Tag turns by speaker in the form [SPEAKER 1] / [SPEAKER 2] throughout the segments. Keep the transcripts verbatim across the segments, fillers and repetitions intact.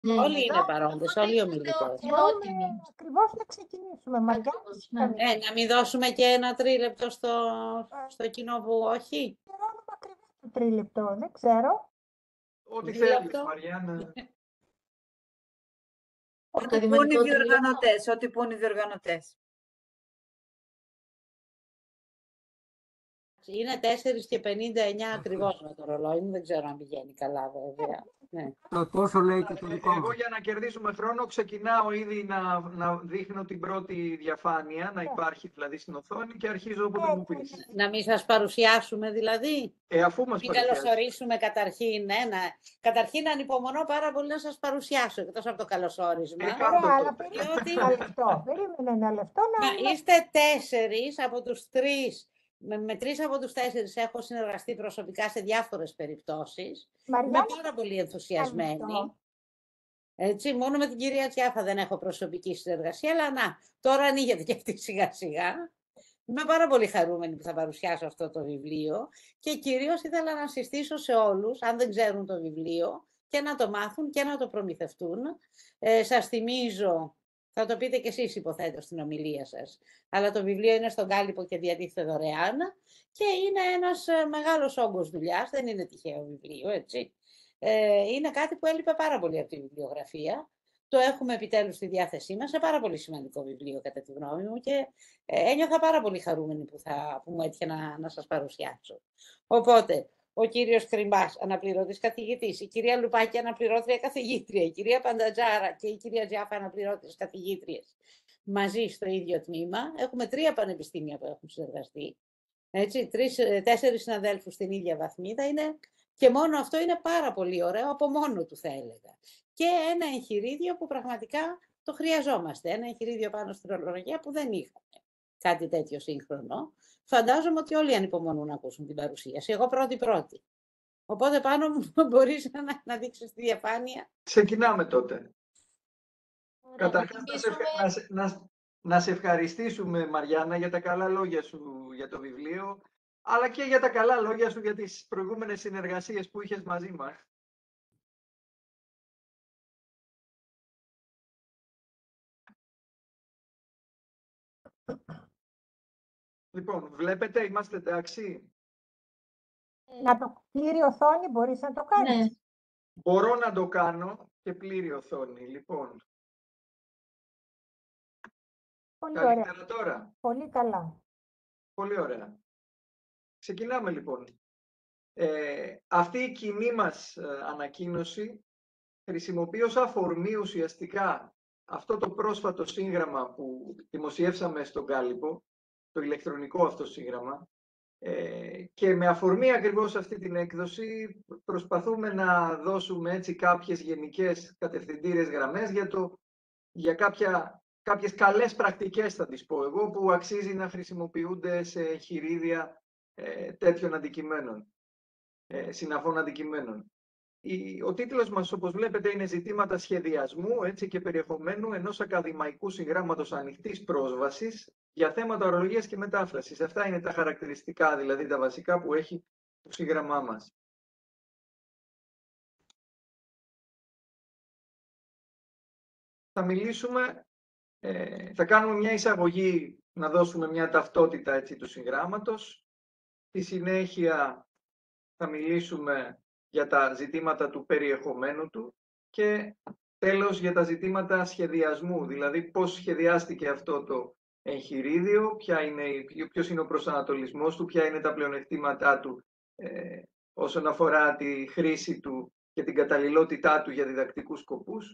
[SPEAKER 1] Ναι,
[SPEAKER 2] Όλοι
[SPEAKER 1] εδώ
[SPEAKER 2] είναι παρόντες, όλοι οι ομιλητές.
[SPEAKER 1] φιλότιμοι.
[SPEAKER 3] Ακριβώς να ξεκινήσουμε, Μαριά.
[SPEAKER 1] Ακριβώς, ναι.
[SPEAKER 2] Ε, να μην δώσουμε και ένα τρίλεπτο στο, στο κοινό που όχι.
[SPEAKER 3] Όνομα ακριβώς το τρίλεπτο, δεν ξέρω.
[SPEAKER 4] Ό,τι
[SPEAKER 2] Δύο
[SPEAKER 4] θέλεις,
[SPEAKER 2] λεπτό.
[SPEAKER 4] Μαριάννα.
[SPEAKER 1] Το
[SPEAKER 5] Ό,τι πούν οι
[SPEAKER 1] ακαδημαϊκό
[SPEAKER 5] διοργανωτές, ό,τι πούν οι διοργανωτές.
[SPEAKER 2] Είναι τέσσερα και πενήντα εννιά ακριβώς με το ρολόι μου, δεν ξέρω αν πηγαίνει καλά βέβαια. Ναι.
[SPEAKER 6] Το τόσο λέει και το δικό
[SPEAKER 4] Εγώ
[SPEAKER 6] μας.
[SPEAKER 4] για να κερδίσουμε χρόνο ξεκινάω ήδη να, να δείχνω την πρώτη διαφάνεια, να υπάρχει δηλαδή στην οθόνη και αρχίζω όποτε μου πεις.
[SPEAKER 2] Να μην σας παρουσιάσουμε δηλαδή.
[SPEAKER 4] Ε, αφού μας
[SPEAKER 2] Μην
[SPEAKER 4] παρουσιάσεις.
[SPEAKER 2] καλωσορίσουμε καταρχήν. Ναι, να... Καταρχήν ανυπομονώ πάρα πολύ να σας παρουσιάσω, εκτός από το καλωσόρισμα.
[SPEAKER 4] Ε, κάτω
[SPEAKER 3] Ωραία, αλλά
[SPEAKER 4] τότε.
[SPEAKER 3] περίμενε ένα λεπτό. Περίμενε ένα λεπτό να...
[SPEAKER 2] Μα είστε τέσσερις από τους τρεις. Με, με τρεις από τους τέσσερις έχω συνεργαστεί προσωπικά σε διάφορες περιπτώσεις.
[SPEAKER 3] Μαριάννα,
[SPEAKER 2] Είμαι πάρα πολύ ενθουσιασμένη.
[SPEAKER 3] λεπτό.
[SPEAKER 2] Έτσι, μόνο με την κυρία Τσιάφα δεν έχω προσωπική συνεργασία, αλλά να, τώρα ανοίγεται και αυτή σιγά σιγά. Είμαι πάρα πολύ χαρούμενη που θα παρουσιάσω αυτό το βιβλίο και κυρίως ήθελα να συστήσω σε όλους, αν δεν ξέρουν το βιβλίο, και να το μάθουν και να το προμηθευτούν. Ε, σας θυμίζω, θα το πείτε κι εσείς υποθέτω στην ομιλία σας, αλλά το βιβλίο είναι στον κάλυπο και διατίθεται δωρεάν και είναι ένας μεγάλος όγκος δουλειάς, δεν είναι τυχαίο βιβλίο, έτσι. Ε, είναι κάτι που έλειπε πάρα πολύ από τη βιβλιογραφία. Το έχουμε επιτέλους στη διάθεσή μας, είναι πάρα πολύ σημαντικό βιβλίο κατά τη γνώμη μου και ε, ένιωθα πάρα πολύ χαρούμενη που, θα, που μου έτυχε να, να σας παρουσιάσω. Οπότε, ο κύριος Κρυμπάς, αναπληρωτής καθηγητής, η κυρία Λουπάκη, αναπληρώτρια καθηγήτρια, η κυρία Παντατζάρα και η κυρία Τζιάφα, αναπληρώτριες καθηγήτριες, μαζί στο ίδιο τμήμα. Έχουμε τρία πανεπιστήμια που έχουν συνεργαστεί. Έτσι, τρεις, τέσσερις συναδέλφους στην ίδια βαθμίδα είναι. Και μόνο αυτό είναι πάρα πολύ ωραίο, από μόνο του θα έλεγα. Και ένα εγχειρίδιο που πραγματικά το χρειαζόμαστε. Ένα εγχειρίδιο πάνω στην ορολογία που δεν είχαμε κάτι τέτοιο σύγχρονο. Φαντάζομαι ότι όλοι ανυπομονούν να ακούσουν την παρουσίαση. Εγώ πρώτη-πρώτη. Οπότε πάνω μου μπορείς να, να δείξεις τη διαφάνεια.
[SPEAKER 4] Ξεκινάμε τότε.
[SPEAKER 1] Ωραία,
[SPEAKER 4] Καταρχάς,
[SPEAKER 1] να
[SPEAKER 4] να σε, ευχα- να, σε- να, να σε ευχαριστήσουμε, Μαριάννα, για τα καλά λόγια σου για το βιβλίο, αλλά και για τα καλά λόγια σου για τις προηγούμενες συνεργασίες που είχες μαζί μας. Λοιπόν, βλέπετε, είμαστε εντάξει.
[SPEAKER 3] Να το πλήρη οθόνη, μπορείς να το κάνεις.
[SPEAKER 1] Ναι.
[SPEAKER 4] Μπορώ να το κάνω και πλήρη οθόνη. Λοιπόν,
[SPEAKER 3] Πολύ ωραία.
[SPEAKER 4] καλύτερα τώρα.
[SPEAKER 3] Πολύ καλά.
[SPEAKER 4] Πολύ ωραία. Ξεκινάμε λοιπόν. Ε, αυτή η κοινή μας ε, ανακοίνωση χρησιμοποιεί ως αφορμή ουσιαστικά αυτό το πρόσφατο σύγγραμμα που δημοσιεύσαμε στον κάλυπο, το ηλεκτρονικό αυτό σύγγραμμα, ε, και με αφορμή ακριβώς αυτή την έκδοση προσπαθούμε να δώσουμε έτσι κάποιες γενικές κατευθυντήριες γραμμές για, το, για κάποια, κάποιες καλές πρακτικές, θα τις πω εγώ, που αξίζει να χρησιμοποιούνται σε εγχειρίδια ε, τέτοιων αντικειμένων, ε, συναφών αντικειμένων. Η, ο τίτλος μας, όπως βλέπετε, είναι «Ζητήματα σχεδιασμού έτσι, και περιεχομένου ενός ακαδημαϊκού συγγράμματος ανοιχτής πρόσβασης για θέματα ορολογίας και μετάφρασης». Αυτά είναι τα χαρακτηριστικά, δηλαδή τα βασικά που έχει το σύγγραμμά μας. Θα μιλήσουμε, ε, θα κάνουμε μια εισαγωγή, να δώσουμε μια ταυτότητα έτσι, του συγγράμματος. Στη συνέχεια θα μιλήσουμε για τα ζητήματα του περιεχομένου του και τέλος για τα ζητήματα σχεδιασμού, δηλαδή πώς σχεδιάστηκε αυτό το εγχειρίδιο, ποια είναι, ποιος είναι ο προσανατολισμός του, ποια είναι τα πλεονεκτήματά του ε, όσον αφορά τη χρήση του και την καταλληλότητά του για διδακτικούς σκοπούς.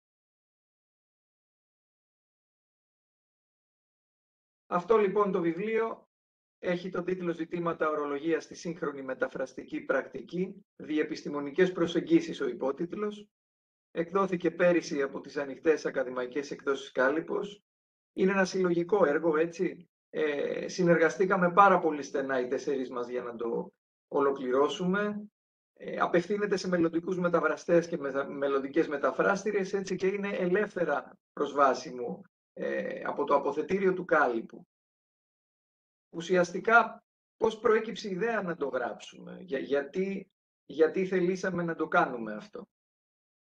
[SPEAKER 4] Αυτό λοιπόν το βιβλίο έχει τον τίτλο «Ζητήματα ορολογίας στη σύγχρονη μεταφραστική πρακτική, διεπιστημονικές προσεγγίσεις» ο υπότιτλος. Εκδόθηκε πέρυσι από τις ανοιχτές ακαδημαϊκές εκδόσεις Κάλυπος. Είναι ένα συλλογικό έργο, έτσι. Ε, συνεργαστήκαμε πάρα πολύ στενά οι τέσσερις μας για να το ολοκληρώσουμε. Ε, απευθύνεται σε μελλοντικούς μεταφραστές και με, μελλοντικές μεταφράστριες, έτσι, και είναι ελεύθερα προσβάσιμο ε, από το αποθετήριο του Κάλυπου. Ουσιαστικά, πώς προέκυψε η ιδέα να το γράψουμε, για, γιατί, γιατί θελήσαμε να το κάνουμε αυτό.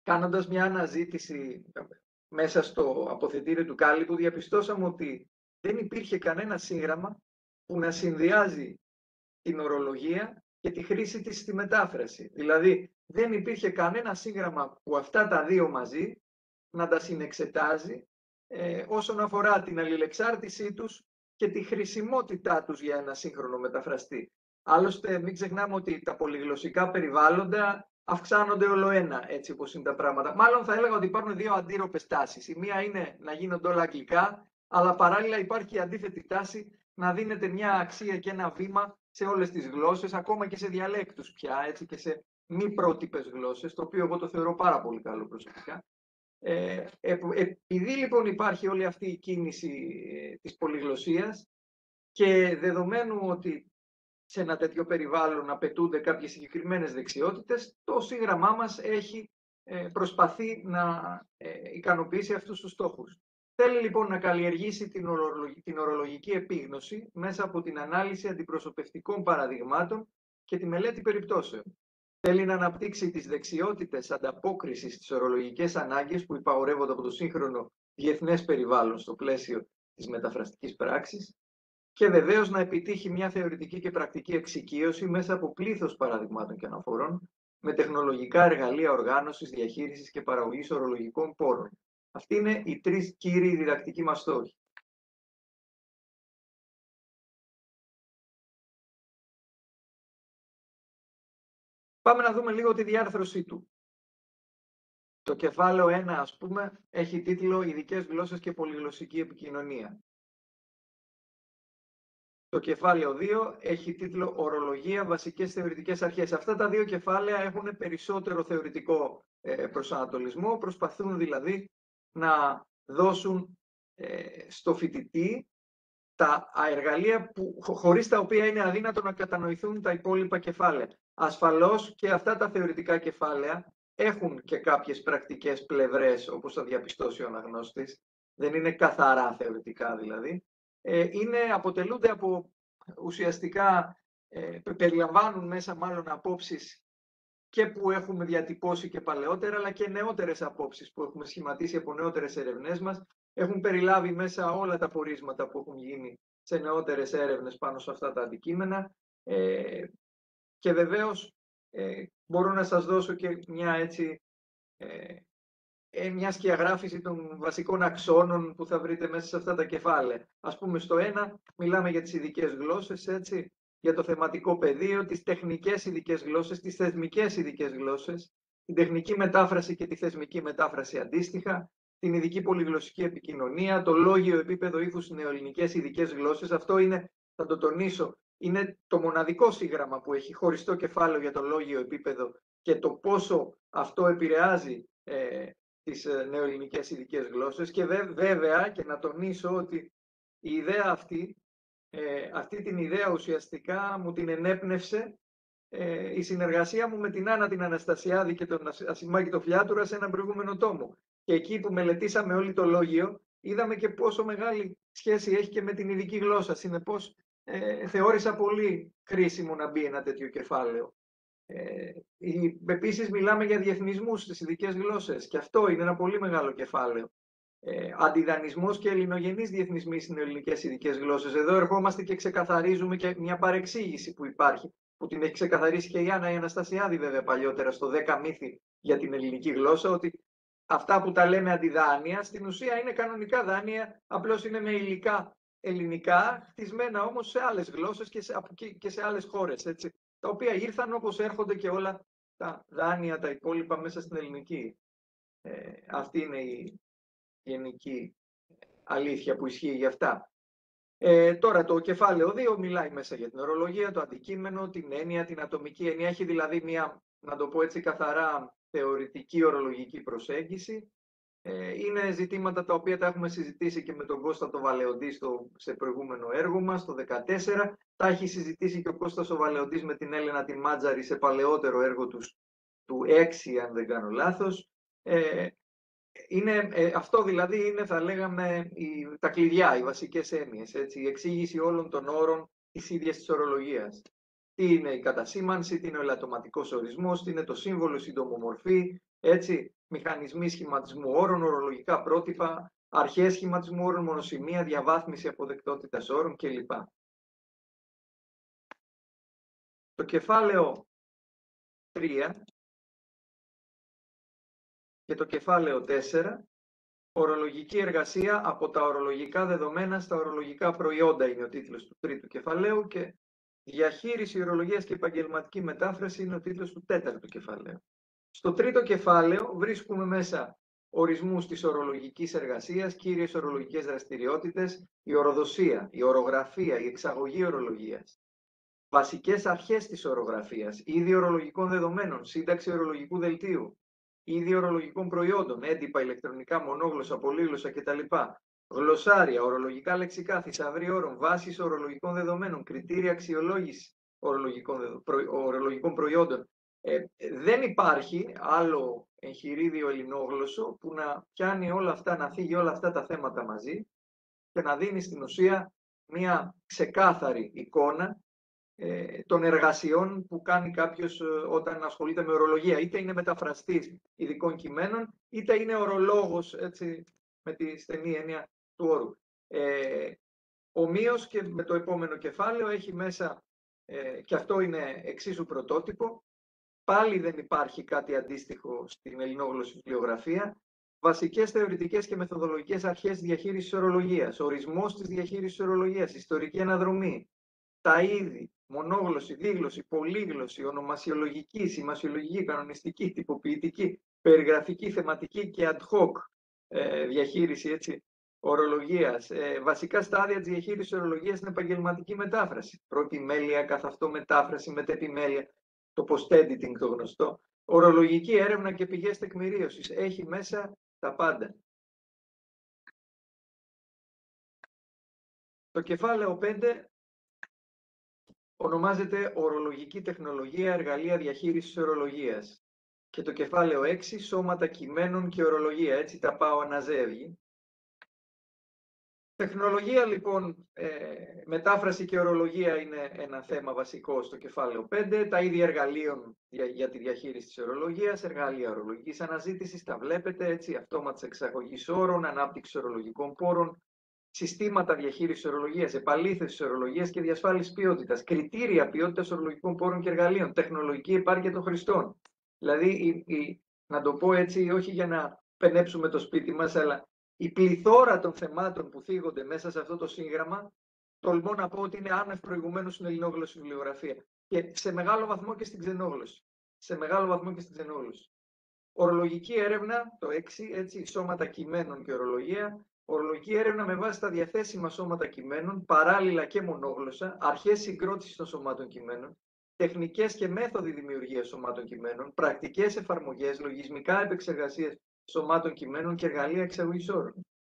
[SPEAKER 4] κάνοντας μια αναζήτηση μέσα στο αποθετήριο του κάλυπου, διαπιστώσαμε ότι δεν υπήρχε κανένα σύγγραμμα που να συνδυάζει την ορολογία και τη χρήση της στη μετάφραση. Δηλαδή, δεν υπήρχε κανένα σύγγραμμα που αυτά τα δύο μαζί να τα συνεξετάζει ε, όσον αφορά την αλληλεξάρτησή τους και τη χρησιμότητά τους για ένα σύγχρονο μεταφραστή. Άλλωστε, μην ξεχνάμε ότι τα πολυγλωσσικά περιβάλλοντα αυξάνονται όλο ένα, έτσι όπως είναι τα πράγματα. Μάλλον θα έλεγα ότι υπάρχουν δύο αντίρροπες τάσεις. Η μία είναι να γίνονται όλα αγγλικά, αλλά παράλληλα υπάρχει η αντίθετη τάση να δίνεται μια αξία και ένα βήμα σε όλες τις γλώσσες, ακόμα και σε διαλέκτους πια, έτσι, και σε μη πρότυπες γλώσσες, το οποίο εγώ το θεωρώ πάρα πολύ καλό προσωπικά. Ε, επειδή λοιπόν υπάρχει όλη αυτή η κίνηση ε, της πολυγλωσσίας και δεδομένου ότι σε ένα τέτοιο περιβάλλον απαιτούνται κάποιες συγκεκριμένες δεξιότητες, το σύγγραμμά μας έχει ε, προσπαθεί να ε, ικανοποιήσει αυτούς τους στόχους. Θέλει λοιπόν να καλλιεργήσει την, ορολογική, την ορολογική επίγνωση μέσα από την ανάλυση αντιπροσωπευτικών παραδειγμάτων και τη μελέτη περιπτώσεων. Θέλει να αναπτύξει τις δεξιότητες ανταπόκρισης στις ορολογικές ανάγκες που υπαγορεύονται από το σύγχρονο διεθνές περιβάλλον στο πλαίσιο της μεταφραστικής πράξης και βεβαίως να επιτύχει μια θεωρητική και πρακτική εξοικείωση μέσα από πλήθος παραδειγμάτων και αναφορών με τεχνολογικά εργαλεία οργάνωσης, διαχείρισης και παραγωγής ορολογικών πόρων. Αυτοί είναι οι τρεις κύριοι διδακτικοί μας στόχοι. Πάμε να δούμε λίγο τη διάρθρωσή του. Το κεφάλαιο ένα, ας πούμε, έχει τίτλο «Ειδικές γλώσσες και πολυγλωσσική επικοινωνία». Το κεφάλαιο δύο έχει τίτλο «Ορολογία, βασικές θεωρητικές αρχές». Αυτά τα δύο κεφάλαια έχουν περισσότερο θεωρητικό προσανατολισμό, προσπαθούν δηλαδή να δώσουν ε, στο φοιτητή τα εργαλεία που, χωρίς τα οποία είναι αδύνατο να κατανοηθούν τα υπόλοιπα κεφάλαια. Ασφαλώς και αυτά τα θεωρητικά κεφάλαια έχουν και κάποιες πρακτικές πλευρές, όπως θα διαπιστώσει ο αναγνώστης. Δεν είναι καθαρά θεωρητικά δηλαδή. Ε, είναι, αποτελούνται από ουσιαστικά, ε, περιλαμβάνουν μέσα μάλλον απόψεις και που έχουμε διατυπώσει και παλαιότερα, αλλά και νεότερες απόψεις που έχουμε σχηματίσει από νεότερες ερευνές μας. Έχουν περιλάβει μέσα όλα τα πορίσματα που έχουν γίνει σε νεότερες έρευνες πάνω σε αυτά τα αντικείμενα. Ε, και βεβαίως ε, μπορώ να σας δώσω και μια έτσι, ε, μια σκιαγράφηση των βασικών αξώνων που θα βρείτε μέσα σε αυτά τα κεφάλαια. Ας πούμε στο ένα μιλάμε για τις ειδικές γλώσσες, έτσι, για το θεματικό πεδίο, τις τεχνικές ειδικές γλώσσες, τις θεσμικές ειδικές γλώσσες, την τεχνική μετάφραση και τη θεσμική μετάφραση αντίστοιχα, την ειδική πολυγλωσσική επικοινωνία, το λόγιο επίπεδο ύφους στις νεοελληνικές ειδικές γλώσσες. Αυτό είναι, θα το τονίσω, είναι το μοναδικό σύγγραμμα που έχει χωριστό κεφάλαιο για το λόγιο επίπεδο και το πόσο αυτό επηρεάζει ε, τις ε, νεοελληνικές ειδικές γλώσσες. Και βέ, βέβαια, και να τονίσω ότι η ιδέα αυτή, ε, αυτή την ιδέα ουσιαστικά μου την ενέπνευσε ε, η συνεργασία μου με την Άννα την Αναστασιάδη και τον Ασημάκη το Φλιάτουρα σε έναν προηγούμενο τόμο. Και εκεί που μελετήσαμε όλοι το λόγιο, είδαμε και πόσο μεγάλη σχέση έχει και με την ειδική γλώσσα. Συνεπώς, ε, θεώρησα πολύ χρήσιμο να μπει ένα τέτοιο κεφάλαιο. Ε, επίσης, μιλάμε για διεθνισμούς στις ειδικές γλώσσες και αυτό είναι ένα πολύ μεγάλο κεφάλαιο. Ε, αντιδανισμός και ελληνογενείς διεθνισμοί στις ελληνικές ειδικές γλώσσες. Εδώ ερχόμαστε και ξεκαθαρίζουμε και μια παρεξήγηση που υπάρχει, που την έχει ξεκαθαρίσει και η Άννα η Αναστασιάδη βέβαια παλιότερα στο δέκα μύθι για την ελληνική γλώσσα, ότι αυτά που τα λέμε αντιδάνεια, στην ουσία είναι κανονικά δάνεια, απλώς είναι με υλικά ελληνικά, χτισμένα όμως σε άλλες γλώσσες και σε, και σε άλλες χώρες, έτσι, τα οποία ήρθαν όπως έρχονται και όλα τα δάνεια, τα υπόλοιπα μέσα στην ελληνική. Ε, αυτή είναι η γενική αλήθεια που ισχύει για αυτά. Ε, τώρα το κεφάλαιο δύο μιλάει μέσα για την ορολογία, το αντικείμενο, την έννοια, την ατομική έννοια. Έχει δηλαδή μια, να το πω έτσι καθαρά, θεωρητική ορολογική προσέγγιση. Ε, είναι ζητήματα τα οποία τα έχουμε συζητήσει και με τον Κώστα το Βαλεοντή στο, σε προηγούμενο έργο μας, το δεκατέσσερα. Τα έχει συζητήσει και ο Κώστας ο Βαλεοντής με την Έλενα τη Μάτζαρη σε παλαιότερο έργο τους, του έξι, αν δεν κάνω λάθος. Ε, είναι, ε, αυτό δηλαδή είναι, θα λέγαμε, η, τα κλειδιά, οι βασικές έννοιες, έτσι, η εξήγηση όλων των όρων της ίδιας της ορολογίας. Τι είναι η κατασήμανση, τι είναι ο ελαττωματικός ορισμός, τι είναι το σύμβολο, η συντομομορφή, έτσι. μηχανισμοί σχηματισμού όρων, ορολογικά πρότυπα, αρχές σχηματισμού όρων, μονοσημεία, διαβάθμιση αποδεκτότητας όρων κλπ. Το κεφάλαιο τρία και το κεφάλαιο τέσσερα, ορολογική εργασία από τα ορολογικά δεδομένα στα ορολογικά προϊόντα είναι ο τίτλος του τρίτου κεφαλαίου και διαχείριση ορολογίας και επαγγελματική μετάφραση είναι ο τίτλος του τέταρτου κεφαλαίου. Στο τρίτο κεφάλαιο βρίσκουμε μέσα ορισμούς της ορολογικής εργασίας, κύριες ορολογικές δραστηριότητες, η οροδοσία, η ορογραφία, η εξαγωγή ορολογίας, βασικές αρχές της ορογραφίας, είδη ορολογικών δεδομένων, σύνταξη ορολογικού δελτίου, είδη ορολογικών προϊόντων, έντυπα, ηλεκτρονικά, μονόγλωσσα, πολύγλωσσα κτλ. Γλωσσάρια, ορολογικά λεξικά, θησαυροί όρων, βάσεις ορολογικών δεδομένων, κριτήρια αξιολόγηση ορολογικών, δεδο... προ... ορολογικών προϊόντων. Ε, δεν υπάρχει άλλο εγχειρίδιο ελληνόγλωσσο που να πιάνει όλα αυτά, να θίγει όλα αυτά τα θέματα μαζί και να δίνει στην ουσία μια ξεκάθαρη εικόνα ε, των εργασιών που κάνει κάποιος ε, όταν ασχολείται με ορολογία. Είτε είναι μεταφραστής ειδικών κειμένων, είτε είναι ορολόγος, έτσι, με τη στενή έννοια του όρου. Ε, ομοίως και με το επόμενο κεφάλαιο έχει μέσα, ε, και αυτό είναι εξίσου πρωτότυπο, πάλι δεν υπάρχει κάτι αντίστοιχο στην ελληνόγλωσση βιβλιογραφία, βασικές θεωρητικές και μεθοδολογικές αρχές διαχείρισης ορολογίας, ορισμός της διαχείρισης ορολογίας, ιστορική αναδρομή, τα είδη, μονόγλωση, δίγλωση, πολύγλωση, ονομασιολογική, σημασιολογική, κανονιστική, τυποποιητική, περιγραφική, θεματική και ad hoc ε, διαχείριση, έτσι, ορολογίας, ε, βασικά στάδια της διαχείρισης ορολογίας στην επαγγελματική μετάφραση. Προεπιμέλεια, καθ' αυτό μετάφραση, μετεπιμέλεια, το post-editing το γνωστό, ορολογική έρευνα και πηγές τεκμηρίωσης. Έχει μέσα τα πάντα. Το κεφάλαιο πέντε ονομάζεται ορολογική τεχνολογία, εργαλεία διαχείρισης ορολογίας. Και το κεφάλαιο έξι, σώματα κειμένων και ορολογία. Έτσι τα πάω αναζεύγει. Τεχνολογία λοιπόν, ε, μετάφραση και ορολογία είναι ένα θέμα βασικό στο κεφάλαιο πέντε. Τα ίδια εργαλείων για, για τη διαχείριση της ορολογίας, εργαλεία ορολογικής αναζήτησης, τα βλέπετε έτσι, αυτόματης εξαγωγής όρων, ανάπτυξη ορολογικών πόρων, συστήματα διαχείρισης ορολογίας, επαλήθευσης ορολογίας και διασφάλισης ποιότητας, κριτήρια ποιότητας ορολογικών πόρων και εργαλείων, τεχνολογική επάρκεια των χρηστών. Δηλαδή, η, η, να το πω έτσι, όχι για να πενέψουμε το σπίτι μας, αλλά η πληθώρα των θεμάτων που θίγονται μέσα σε αυτό το σύγγραμμα, τολμώ να πω ότι είναι άνευ προηγουμένως στην ελληνόγλωσση βιβλιογραφία. Και σε μεγάλο βαθμό και στην ξενόγλωση. Σε μεγάλο βαθμό και στην ξενόγλωση. Ορολογική έρευνα, το έξι, έτσι, σώματα κειμένων και ορολογία. Ορολογική έρευνα με βάση τα διαθέσιμα σώματα κειμένων, παράλληλα και μονόγλωσσα, αρχές συγκρότησης των σωμάτων κειμένων, τεχνικές και μέθοδοι δημιουργίας σωμάτων κειμένων, πρακτικές εφαρμογές, λογισμικά επεξεργασίες σωμάτων κειμένων και εργαλεία εξαγωγής όρων.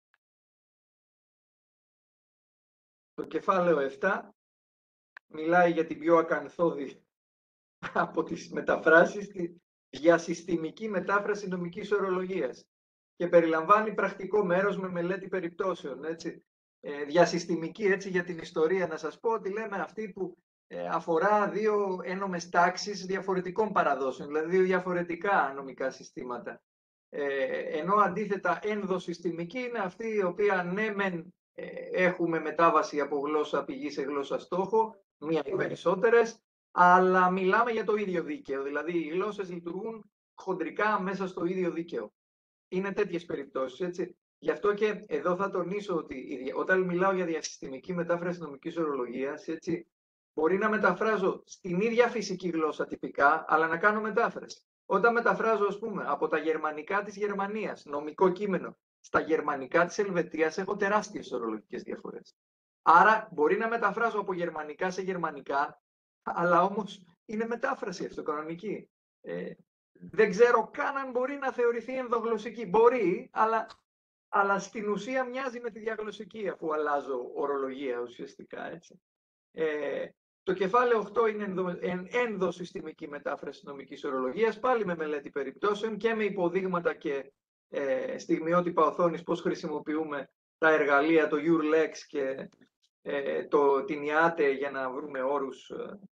[SPEAKER 4] Το κεφάλαιο επτά μιλάει για την πιο ακανθώδη από τις μεταφράσεις, τη διασυστημική μετάφραση νομικής ορολογίας και περιλαμβάνει πρακτικό μέρος με μελέτη περιπτώσεων. Έτσι. Ε, διασυστημική, έτσι, για την ιστορία να σας πω ότι λέμε αυτή που ε, αφορά δύο ένομες τάξεις διαφορετικών παραδόσεων, δηλαδή δύο διαφορετικά νομικά συστήματα. Ε, ενώ αντίθετα ενδοσυστημική είναι αυτή η οποία ναι μεν ε, έχουμε μετάβαση από γλώσσα πηγή σε γλώσσα στόχο, μία ή περισσότερες, αλλά μιλάμε για το ίδιο δίκαιο, δηλαδή οι γλώσσες λειτουργούν χοντρικά μέσα στο ίδιο δίκαιο. Είναι τέτοιες περιπτώσεις, έτσι. Γι' αυτό και εδώ θα τονίσω ότι όταν μιλάω για διασυστημική μετάφραση νομικής ορολογίας, έτσι, μπορεί να μεταφράζω στην ίδια φυσική γλώσσα τυπικά, αλλά να κάνω μετάφραση. Όταν μεταφράζω, ας πούμε, από τα γερμανικά της Γερμανίας, νομικό κείμενο, στα γερμανικά της Ελβετίας, έχω τεράστιες ορολογικές διαφορές. Άρα μπορεί να μεταφράζω από γερμανικά σε γερμανικά, αλλά όμως είναι μετάφραση αυτό, κανονική. Ε, δεν ξέρω καν αν μπορεί να θεωρηθεί ενδογλωσσική. Μπορεί, αλλά, αλλά στην ουσία μοιάζει με τη διαγλωσσική, αφού αλλάζω ορολογία ουσιαστικά, έτσι. Ε, Το κεφάλαιο οκτώ είναι ενδο, εν, ενδοσυστημική μετάφραση νομικής ορολογίας, πάλι με μελέτη περιπτώσεων και με υποδείγματα και ε, στιγμιότυπα οθόνης, πώς χρησιμοποιούμε τα εργαλεία, το EURLEX και ε, το, την ι έι έι τι για να βρούμε όρους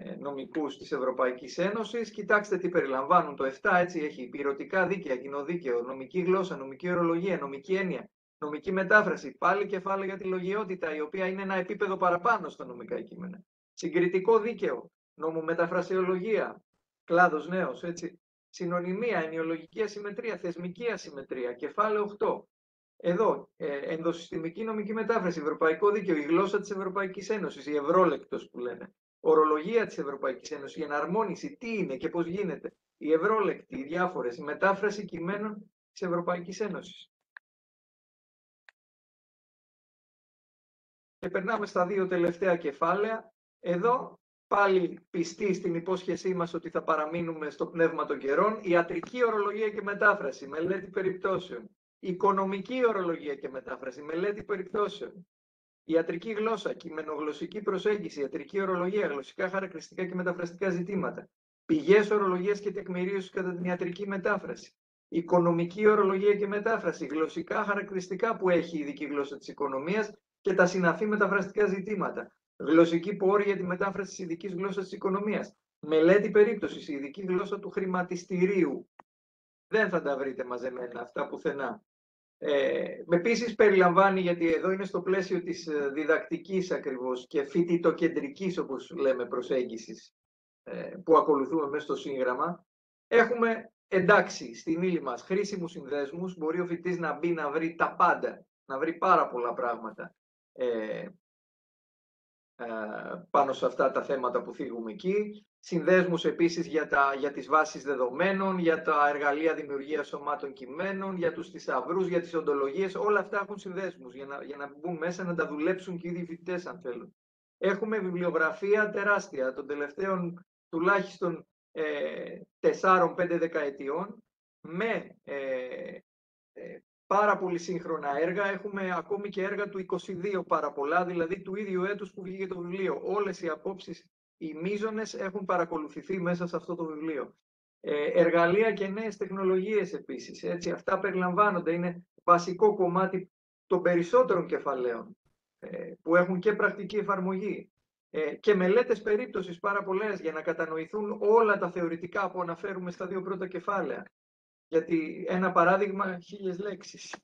[SPEAKER 4] νομικούς της Ευρωπαϊκής Ένωσης. Κοιτάξτε τι περιλαμβάνουν το επτά, έτσι έχει πυρωτικά δίκαια, κοινοδίκαιο, νομική γλώσσα, νομική ορολογία, νομική έννοια, νομική μετάφραση, πάλι κεφάλαιο για τη λογιότητα, η οποία είναι ένα επίπεδο παραπάνω στα νομικά κείμενα. Συγκριτικό δίκαιο, νομομεταφρασιολογία, κλάδος νέος, έτσι. Συνωνυμία, ενοιολογική ασυμμετρία, θεσμική ασυμμετρία, κεφάλαιο οκτώ. Εδώ, ε, ενδοσυστημική νομική μετάφραση, ευρωπαϊκό δίκαιο, η γλώσσα της Ευρωπαϊκής Ένωσης, η ευρωλεκτος που λένε. Ορολογία της Ευρωπαϊκής Ένωσης, η εναρμόνιση, τι είναι και πώς γίνεται. Η ευρωλεκτη, οι διάφορες, η μετάφραση κειμένων της Ευρωπαϊκής Ένωσης. Και περνάμε στα δύο τελευταία κεφάλαια. Εδώ, πάλι πιστοί στην υπόσχεσή μας ότι θα παραμείνουμε στο πνεύμα των καιρών, ιατρική ορολογία και μετάφραση, μελέτη περιπτώσεων. Οικονομική ορολογία και μετάφραση, μελέτη περιπτώσεων. Ιατρική γλώσσα, κειμενογλωσσική προσέγγιση, ιατρική ορολογία, γλωσσικά χαρακτηριστικά και μεταφραστικά ζητήματα. Πηγές ορολογίας και τεκμηρίωσης κατά την ιατρική μετάφραση. Οικονομική ορολογία και μετάφραση, γλωσσικά χαρακτηριστικά που έχει η ειδική γλώσσα της οικονομίας και τα συναφή μεταφραστικά ζητήματα. Γλωσσική πόρη για τη μετάφραση της ειδικής γλώσσας της οικονομίας. Μελέτη περίπτωσης, η ειδική γλώσσα του χρηματιστηρίου. Δεν θα τα βρείτε μαζεμένα αυτά πουθενά. Ε, επίσης περιλαμβάνει, γιατί εδώ είναι στο πλαίσιο της διδακτικής ακριβώς και φοιτητοκεντρικής, όπως λέμε, προσέγγισης ε, που ακολουθούμε μέσα στο σύγγραμμα, έχουμε εντάξει στην ύλη μας χρήσιμους συνδέσμους, μπορεί ο φοιτητής να μπει να βρει τα πάντα, να βρει πάρα πολλά πράγματα ε, ε, πάνω σε αυτά τα θέματα που θίγουμε εκεί. Συνδέσμους επίσης για, τα, για τις βάσεις δεδομένων, για τα εργαλεία δημιουργίας σωμάτων κειμένων, για τους θησαυρούς, για τις οντολογίες, όλα αυτά έχουν συνδέσμους για να, για να μπουν μέσα να τα δουλέψουν και οι ίδιοι φοιτητές αν θέλουν. Έχουμε βιβλιογραφία τεράστια των τελευταίων τουλάχιστον ε, τεσσάρων πέντε δεκαετιών με ε, ε, πάρα πολύ σύγχρονα έργα. Έχουμε ακόμη και έργα του είκοσι δύο πάρα πολλά, δηλαδή του ίδιου έτους που βγήκε το βιβλίο. Όλες οι απόψεις, οι μείζονες έχουν παρακολουθηθεί μέσα σε αυτό το βιβλίο. Ε, εργαλεία και νέες τεχνολογίες επίσης. Έτσι, αυτά περιλαμβάνονται, είναι βασικό κομμάτι των περισσότερων κεφαλαίων ε, που έχουν και πρακτική εφαρμογή. Ε, και μελέτες περίπτωσης πάρα πολλές για να κατανοηθούν όλα τα θεωρητικά που αναφέρουμε στα δύο πρώτα κεφάλαια. Γιατί ένα παράδειγμα, χίλιες λέξεις.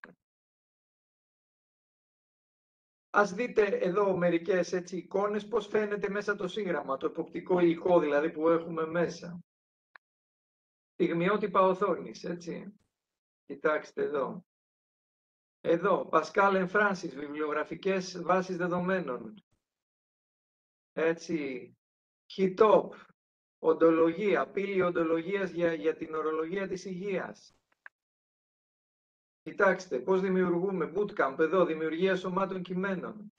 [SPEAKER 4] Ας δείτε εδώ μερικές έτσι, εικόνες πώς φαίνεται μέσα το σύγγραμμα, το εποπτικό υλικό δηλαδή που έχουμε μέσα. Πυγμιότυπα οθόνης, έτσι. Κοιτάξτε εδώ. Εδώ, Pascal and Francis, βιβλιογραφικές βάσεις δεδομένων. Έτσι, Hitop, οντολογία, πύλη οντολογίας για, για την ορολογία της υγείας. Κοιτάξτε, πώς δημιουργούμε bootcamp εδώ, δημιουργία σωμάτων κειμένων.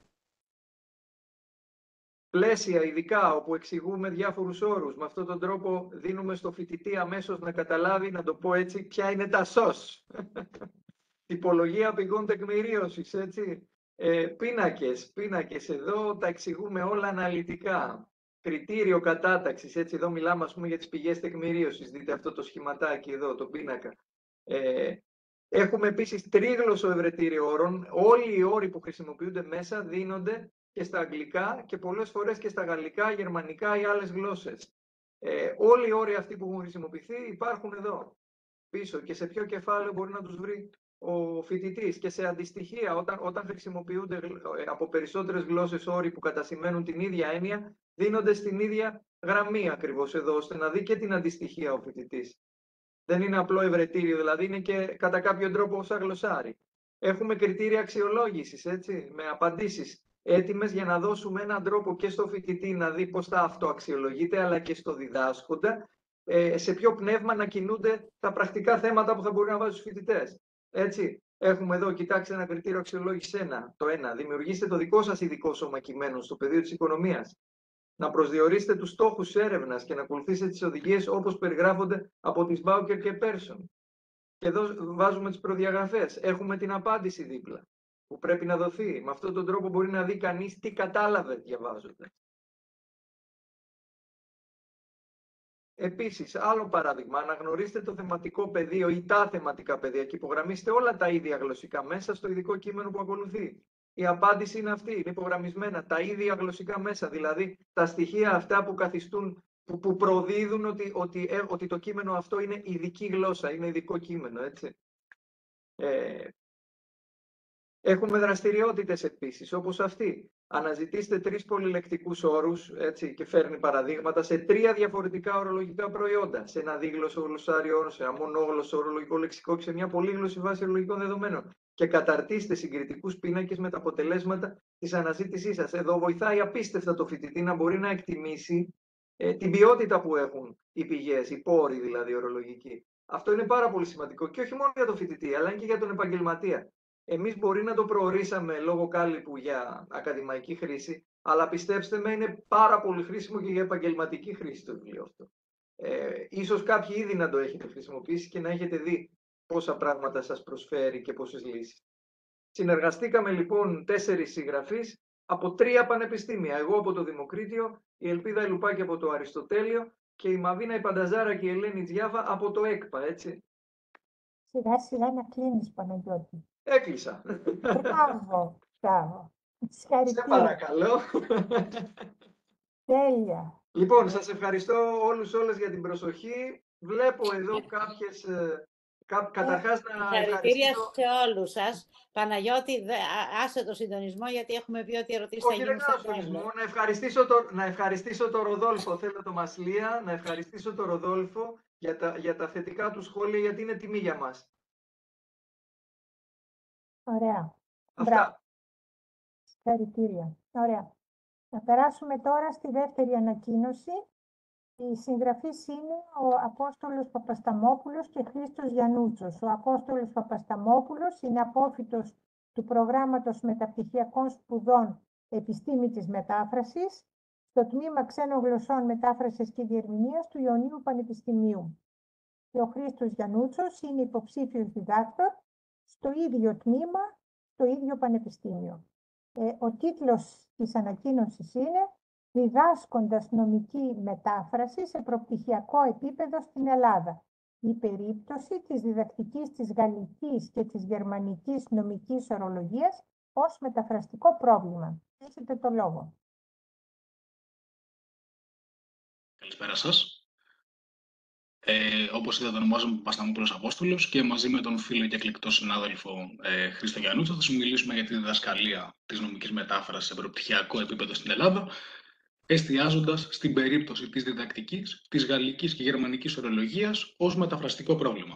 [SPEAKER 4] Πλαίσια ειδικά, όπου εξηγούμε διάφορους όρους. Με αυτόν τον τρόπο δίνουμε στο φοιτητή αμέσως να καταλάβει, να το πω έτσι, ποια είναι τα σως. Τυπολογία πηγών τεκμηρίωσης, έτσι. Ε, πίνακες, πίνακες εδώ, τα εξηγούμε όλα αναλυτικά. Κριτήριο κατάταξης, έτσι, εδώ μιλάμε ας πούμε για τις πηγές τεκμηρίωσης. Δείτε αυτό το σχηματάκι εδώ, το πίνακα. Ε, Έχουμε επίσης τρίγλωσσο ευρετήριο όρων. Όλοι οι όροι που χρησιμοποιούνται μέσα δίνονται και στα αγγλικά και πολλές φορές και στα γαλλικά, γερμανικά ή άλλες γλώσσες. Ε, όλοι οι όροι αυτοί που έχουν χρησιμοποιηθεί υπάρχουν εδώ πίσω και σε ποιο κεφάλαιο μπορεί να τους βρει ο φοιτητής και σε αντιστοιχεία όταν, όταν χρησιμοποιούνται από περισσότερες γλώσσες όροι που κατασημαίνουν την ίδια έννοια, δίνονται στην ίδια γραμμή ακριβώς εδώ, ώστε να δει και την αντιστοιχεία ο φοιτητής. Δεν είναι απλό ευρετήριο, δηλαδή είναι και κατά κάποιο τρόπο σαν γλωσσάρι. Έχουμε κριτήρια αξιολόγησης, έτσι, με απαντήσεις έτοιμες για να δώσουμε έναν τρόπο και στο φοιτητή να δει πώς θα αυτοαξιολογείται, αλλά και στο διδάσκοντα, ε, σε ποιο πνεύμα να κινούνται τα πρακτικά θέματα που θα μπορεί να βάζει στους φοιτητές. Έτσι, έχουμε εδώ, κοιτάξτε ένα κριτήριο αξιολόγηση ένα. Το ένα, δημιουργήστε το δικό σας ειδικό σώμα κειμένων στο πεδίο της οικονομίας. Να προσδιορίσετε τους στόχους έρευνας και να ακολουθήσετε τις οδηγίες όπως περιγράφονται από τις Μπάουκερ και Πέρσον. Και εδώ βάζουμε τις προδιαγραφές. Έχουμε την απάντηση δίπλα που πρέπει να δοθεί. Με αυτόν τον τρόπο μπορεί να δει κανείς τι κατάλαβε διαβάζοντας. Επίσης, άλλο παράδειγμα, αναγνωρίστε το θεματικό πεδίο ή τα θεματικά πεδία και υπογραμμίστε όλα τα ίδια γλωσσικά μέσα στο ειδικό κείμενο που ακολουθεί. Η απάντηση είναι αυτή, είναι υπογραμμισμένα. Τα ίδια γλωσσικά μέσα, δηλαδή τα στοιχεία αυτά που καθιστούν, που, που προδίδουν ότι, ότι, ε, ότι το κείμενο αυτό είναι ειδική γλώσσα, είναι ειδικό κείμενο, έτσι. Ε, Έχουμε δραστηριότητες επίσης, όπως αυτή. Αναζητήστε τρεις πολυλεκτικούς όρους, έτσι, και φέρνει παραδείγματα, σε τρία διαφορετικά ορολογικά προϊόντα. Σε ένα δίγλωσσο γλωσσάριο όρο, σε ένα μονόγλωσσο ορολογικό λεξικό και σε μια πολύγλωσση βάση ορολογικών δεδομένων. Και καταρτήστε συγκριτικούς πίνακες με τα αποτελέσματα της αναζήτησής σας. Εδώ βοηθάει απίστευτα το φοιτητή να μπορεί να εκτιμήσει ε, την ποιότητα που έχουν οι πηγές, οι πόροι δηλαδή ορολογικοί. Αυτό είναι πάρα πολύ σημαντικό και όχι μόνο για τον φοιτητή, αλλά και για τον επαγγελματία. Εμείς μπορεί να το προορίσαμε λόγω κάλυπου για ακαδημαϊκή χρήση, αλλά πιστέψτε με, είναι πάρα πολύ χρήσιμο και για επαγγελματική χρήση το βιβλίο αυτό. Ε, ίσως κάποιοι ήδη να το έχετε χρησιμοποιήσει και να έχετε δει πόσα πράγματα σας προσφέρει και πόσες λύσεις. Συνεργαστήκαμε λοιπόν τέσσερις συγγραφείς από τρία πανεπιστήμια. Εγώ από το Δημοκρίτιο, η Ελπίδα Λουπάκη από το Αριστοτέλειο και η Μαβίνα η Πανταζάρα και η Ελένη Τζιάβα από το ΕΚΠΑ, έτσι.
[SPEAKER 3] Σιγά σιγά να κλείνεις, Παναγιώτη.
[SPEAKER 4] Έκλεισα.
[SPEAKER 3] Μπράβο, μπράβο.
[SPEAKER 4] Σε
[SPEAKER 3] Συγχαρητήρια.
[SPEAKER 4] παρακαλώ.
[SPEAKER 3] Τέλεια.
[SPEAKER 4] Λοιπόν, σας ευχαριστώ όλους όλες για την προσοχή. Βλέπω εδώ κάποιες... ε, κα- Καταρχάς να
[SPEAKER 2] Συγχαρητήρια
[SPEAKER 4] ευχαριστήσω...
[SPEAKER 2] σε όλους σας. Παναγιώτη, δε, α- άσε το συντονισμό, γιατί έχουμε πει ότι οι ερωτήσεις θα
[SPEAKER 4] Όχι, δεν
[SPEAKER 2] γίνουν
[SPEAKER 4] κάνω
[SPEAKER 2] στο τέλος.
[SPEAKER 4] συντονισμό. Να ευχαριστήσω, το, να ευχαριστήσω το Ροδόλφο, θέλω το Μασλία, να ευχαριστήσω το Ροδόλφο για τα, για τα θετικά του σχόλια, γιατί είναι τιμή για μας.
[SPEAKER 3] Ωραία.
[SPEAKER 4] Αυτά.
[SPEAKER 3] Μπράβο. Συγχαρητήρια. Ωραία. Να περάσουμε τώρα στη δεύτερη ανακοίνωση. Οι συγγραφείς είναι ο Απόστολος Παπασταμόπουλος και Χρήστος Γιαννούτσος. Ο Απόστολος Παπασταμόπουλος είναι απόφοιτος του προγράμματος μεταπτυχιακών σπουδών Επιστήμη της Μετάφρασης στο τμήμα Ξένων Γλωσσών Μετάφρασης και Διερμηνίας του Ιωνίου Πανεπιστημίου. Και ο Χρήστος Γιαννούτσος είναι υποψήφιος διδάκτορ στο ίδιο τμήμα, στο ίδιο πανεπιστήμιο. Ε, ο τίτλος της ανακοίνωσης είναι «Διδάσκοντας νομική μετάφραση σε προπτυχιακό επίπεδο στην Ελλάδα. Η περίπτωση της διδακτικής της γαλλικής και της γερμανικής νομικής ορολογίας ως μεταφραστικό πρόβλημα». Έχετε το λόγο.
[SPEAKER 1] Καλησπέρα σας. Ε, όπως είδατε, ονομάζομαι Παπασταμόπουλος Απόστολος και μαζί με τον φίλο και εκλεκτό συνάδελφο ε, Χρήστο Γιαννούτσο θα σου μιλήσουμε για τη διδασκαλία της νομικής μετάφρασης σε προπτυχιακό επίπεδο στην Ελλάδα, εστιάζοντας στην περίπτωση της διδακτικής της γαλλικής και γερμανικής ορολογίας ως μεταφραστικό πρόβλημα.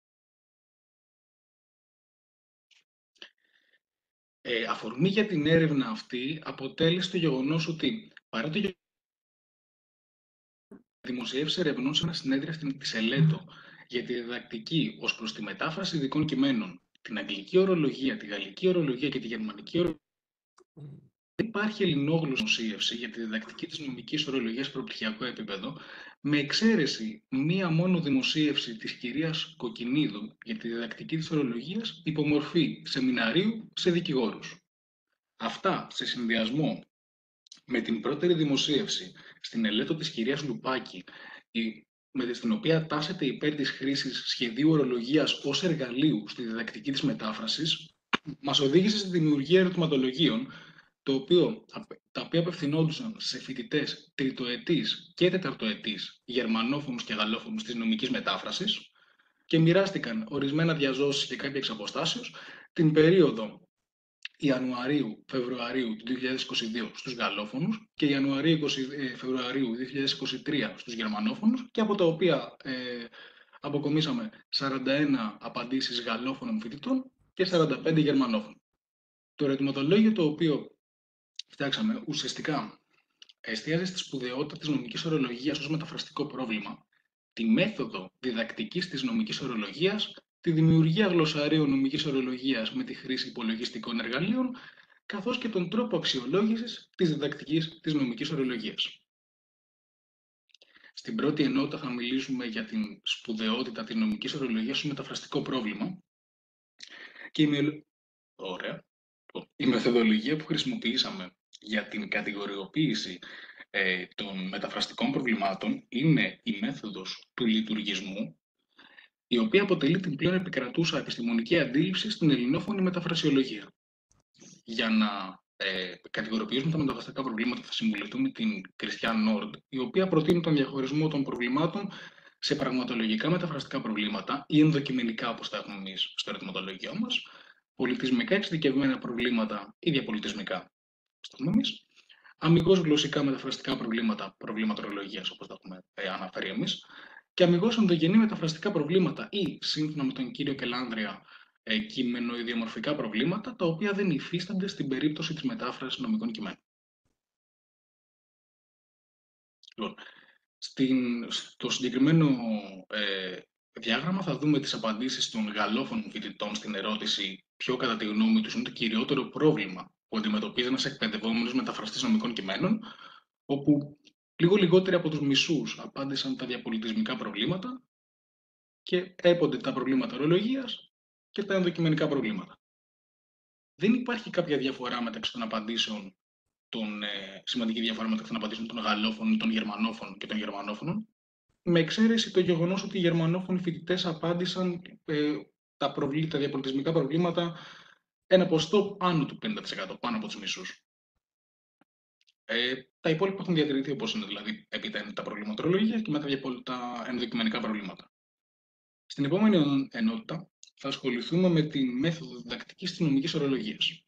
[SPEAKER 1] Ε, αφορμή για την έρευνα αυτή αποτέλεσε το γεγονός ότι παρά το γεγονός δημοσιεύσει ερευνών σε ένα συνέδριο της ΕΛΕΤΟ για τη διδακτική ως προς τη μετάφραση ειδικών κειμένων, την αγγλική ορολογία, τη γαλλική ορολογία και τη γερμανική ορολογία. Δεν υπάρχει ελληνόγλωσσο δημοσίευση για τη διδακτική της νομικής ορολογίας σε προπτυχιακό επίπεδο, με εξαίρεση μία μόνο δημοσίευση της κυρίας Κοκκινίδου για τη διδακτική της ορολογίας υπομορφή σεμιναρίου σε δικηγόρους. Αυτά σε συνδυασμό με την πρώτερη δημοσίευση στην ΕΛΕΤΟ της κυρίας Λουπάκη, με την οποία τάσεται υπέρ της χρήσης σχεδίου ορολογίας ως εργαλείου στη διδακτική της μετάφρασης, μας οδήγησε στη δημιουργία ερωτηματολογίων, το οποίο, τα οποία απευθυνόντουσαν σε φοιτητές τριτοετής και τεταρτοετής γερμανόφωνους και γαλλόφωνους της νομικής μετάφρασης και μοιράστηκαν ορισμένα διαζώσεις και κάποια εξ αποστάσεως την περίοδο Ιανουαρίου-Φεβρουαρίου του δύο χιλιάδες είκοσι δύο στους γαλλόφωνους και Ιανουαρίου-Φεβρουαρίου δύο χιλιάδες είκοσι τρία στους γερμανόφωνους, και από τα οποία ε, αποκομίσαμε σαράντα ένα απαντήσεις γαλλόφωνων φοιτητών και σαράντα πέντε γερμανόφωνων. Το ερωτηματολόγιο το οποίο φτιάξαμε ουσιαστικά εστίαζε στη σπουδαιότητα της νομικής ορολογίας ως μεταφραστικό πρόβλημα, τη μέθοδο διδακτικής της νομικής ορολογίας, τη δημιουργία γλωσσαρίου νομικής ορολογίας με τη χρήση υπολογιστικών εργαλείων, καθώς και τον τρόπο αξιολόγησης της διδακτικής της νομικής ορολογίας. Στην πρώτη ενότητα θα μιλήσουμε για την σπουδαιότητα της νομικής ορολογίας ως μεταφραστικό πρόβλημα και η, με... Ωραία. η μεθοδολογία που χρησιμοποιήσαμε για την κατηγοριοποίηση ε, των μεταφραστικών προβλημάτων είναι η μέθοδος του λειτουργισμού, η οποία αποτελεί την πλέον επικρατούσα επιστημονική αντίληψη στην ελληνόφωνη μεταφρασιολογία. για να ε, κατηγοριοποιήσουμε τα μεταφραστικά προβλήματα, θα συμβουλευτούμε την Christian Nord, η οποία προτείνει τον διαχωρισμό των προβλημάτων σε πραγματολογικά μεταφραστικά προβλήματα ή ενδοκειμενικά, όπως τα έχουμε εμείς στο ερωτηματολόγιο μας, πολιτισμικά εξειδικευμένα προβλήματα ή διαπολιτισμικά, όπως τα έχουμε εμείς, αμιγώς γλωσσικά μεταφραστικά προβλήματα, προβλήματα ορολογίας, όπως τα έχουμε ε, αναφέρει εμείς, και αμιγώς ενδογενή μεταφραστικά προβλήματα ή, σύμφωνα με τον κύριο Κελάνδρεια, ε, κειμενοϊδιομορφικά προβλήματα, τα οποία δεν υφίστανται στην περίπτωση της μετάφρασης νομικών κειμένων. Λοιπόν, στην, στο συγκεκριμένο ε, διάγραμμα θα δούμε τις απαντήσεις των γαλλόφωνων φοιτητών στην ερώτηση ποιο κατά τη γνώμη τους είναι το κυριότερο πρόβλημα που αντιμετωπίζει ένας εκπαιδευόμενος μεταφραστής νομικών κειμένων, όπου λίγο λιγότεροι από τους μισούς απάντησαν τα διαπολιτισμικά προβλήματα και έπονται τα προβλήματα ορολογίας και τα ενδοκειμενικά προβλήματα. Δεν υπάρχει κάποια διαφορά μεταξύ των απαντήσεων, των, ε, σημαντική διαφορά μεταξύ των απαντήσεων των γαλλόφωνων, των γερμανόφωνων και των γερμανόφωνων, με εξαίρεση το γεγονός ότι οι γερμανόφωνοι φοιτητές απάντησαν ε, τα, προβλή, τα διαπολιτισμικά προβλήματα ένα ποσοστό άνω του πενήντα τοις εκατό, πάνω από τους μισούς. Ε, τα υπόλοιπα έχουν διατηρηθεί όπως είναι, δηλαδή έπειτα είναι τα προβλήματα ορολογίας και μετά τα ενδοκειμενικά προβλήματα. Στην επόμενη ενότητα θα ασχοληθούμε με τη μέθοδο διδακτικής της νομικής ορολογίας,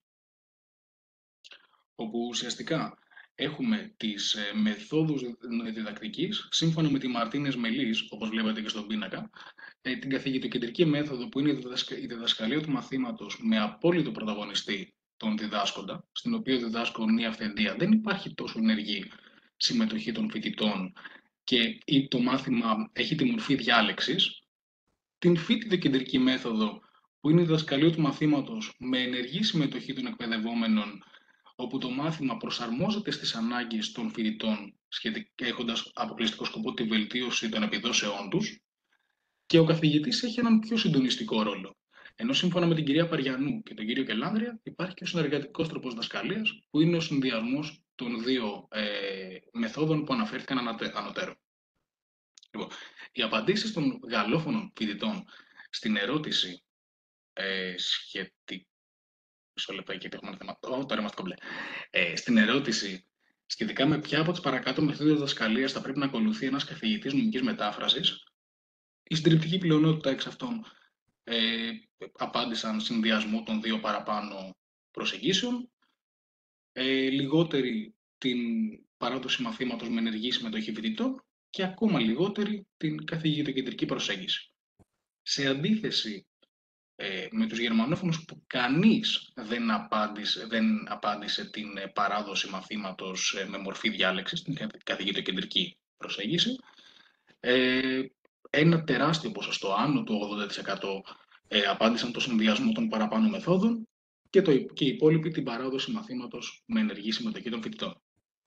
[SPEAKER 1] όπου ουσιαστικά έχουμε τις ε, μεθόδους διδακτικής σύμφωνα με τη Μαρτίνες Μελής, όπως βλέπετε και στον πίνακα, ε, την καθηγητοκεντρική μέθοδο που είναι η, διδασκα... η διδασκαλία του μαθήματος με απόλυτο πρωταγωνιστή τον διδάσκοντα, στην οποία διδάσκουν η αυθεντία. Δεν υπάρχει τόσο ενεργή συμμετοχή των φοιτητών και το μάθημα έχει τη μορφή διάλεξης. Την φοιτητοκεντρική μέθοδο, που είναι η διδασκαλία του μαθήματος με ενεργή συμμετοχή των εκπαιδευόμενων, όπου το μάθημα προσαρμόζεται στις ανάγκες των φοιτητών, έχοντας αποκλειστικό σκοπό τη βελτίωση των επιδόσεών τους, και ο καθηγητής έχει έναν πιο συντονιστικό ρόλο. Ενώ σύμφωνα με την κυρία Παριανού και τον κύριο Κελάνδρεια, υπάρχει και ο συνεργατικός τρόπος διδασκαλίας, που είναι ο συνδυασμός των δύο ε, μεθόδων που αναφέρθηκαν ανωτέρω. Λοιπόν, οι απαντήσεις των γαλλόφωνων φοιτητών στην ερώτηση ε, σχετικά. Μισό λεπτό, γιατί έχουμε ένα θέμα. Oh, τώρα είμαστε κομπλέ. Ε, στην ερώτηση σχετικά με ποια από τις παρακάτω μεθόδους διδασκαλίας θα πρέπει να ακολουθεί ένας καθηγητής νομικής μετάφρασης, η συντριπτική πλειονότητα εξ αυτών ε, απάντησαν συνδυασμό των δύο παραπάνω προσεγγίσεων, ε, λιγότερη την παράδοση μαθήματος με ενεργή συμμετοχή φοιτητών και ακόμα λιγότερη την καθηγητοκεντρική προσέγγιση. Σε αντίθεση ε, με τους γερμανόφωνους, που κανείς δεν απάντησε, δεν απάντησε την ε, παράδοση μαθήματος ε, με μορφή διάλεξης, την καθηγητοκεντρική προσέγγιση, ε, ένα τεράστιο ποσοστό, άνω του ογδόντα τοις εκατό, ε, απάντησαν το συνδυασμό των παραπάνω μεθόδων και, το, και οι υπόλοιποι την παράδοση μαθήματος με ενεργή συμμετοχή των φοιτητών.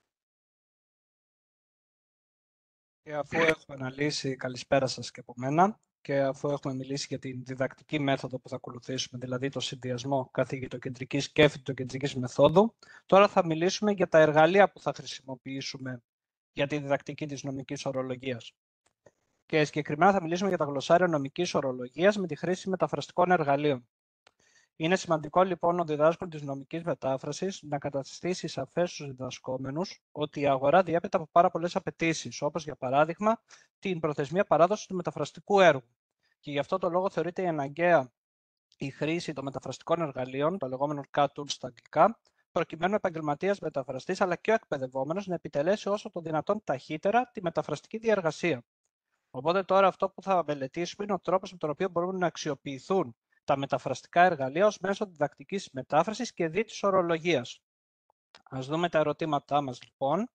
[SPEAKER 6] Και αφού έχουμε αναλύσει, καλησπέρα σας και από μένα, και αφού έχουμε μιλήσει για την διδακτική μέθοδο που θα ακολουθήσουμε, δηλαδή το συνδυασμό καθηγητοκεντρικής και φοιτητοκεντρικής μεθόδου, τώρα θα μιλήσουμε για τα εργαλεία που θα χρησιμοποιήσουμε για τη διδακτική της νομικής ορολογίας. Και συγκεκριμένα θα μιλήσουμε για τα γλωσσάρια νομικής ορολογίας με τη χρήση μεταφραστικών εργαλείων. Είναι σημαντικό λοιπόν ο διδάσκων της νομικής μετάφρασης να καταστήσει σαφές στους διδασκόμενους ότι η αγορά διέπεται από πάρα πολλές απαιτήσεις, όπως για παράδειγμα την προθεσμία παράδοσης του μεταφραστικού έργου. Και γι' αυτό το λόγο θεωρείται η αναγκαία η χρήση των μεταφραστικών εργαλείων, το λεγόμενο κάτ τουλ στα αγγλικά, προκειμένου ο επαγγελματίας μεταφραστής αλλά και ο εκπαιδευόμενος να επιτελέσει όσο το δυνατόν ταχύτερα τη μεταφραστική διεργασία. Οπότε τώρα αυτό που θα μελετήσουμε είναι ο τρόπος με τον οποίο μπορούν να αξιοποιηθούν τα μεταφραστικά εργαλεία ως μέσο διδακτικής μετάφρασης και δι της ορολογίας. Ας δούμε τα ερωτήματά μας λοιπόν.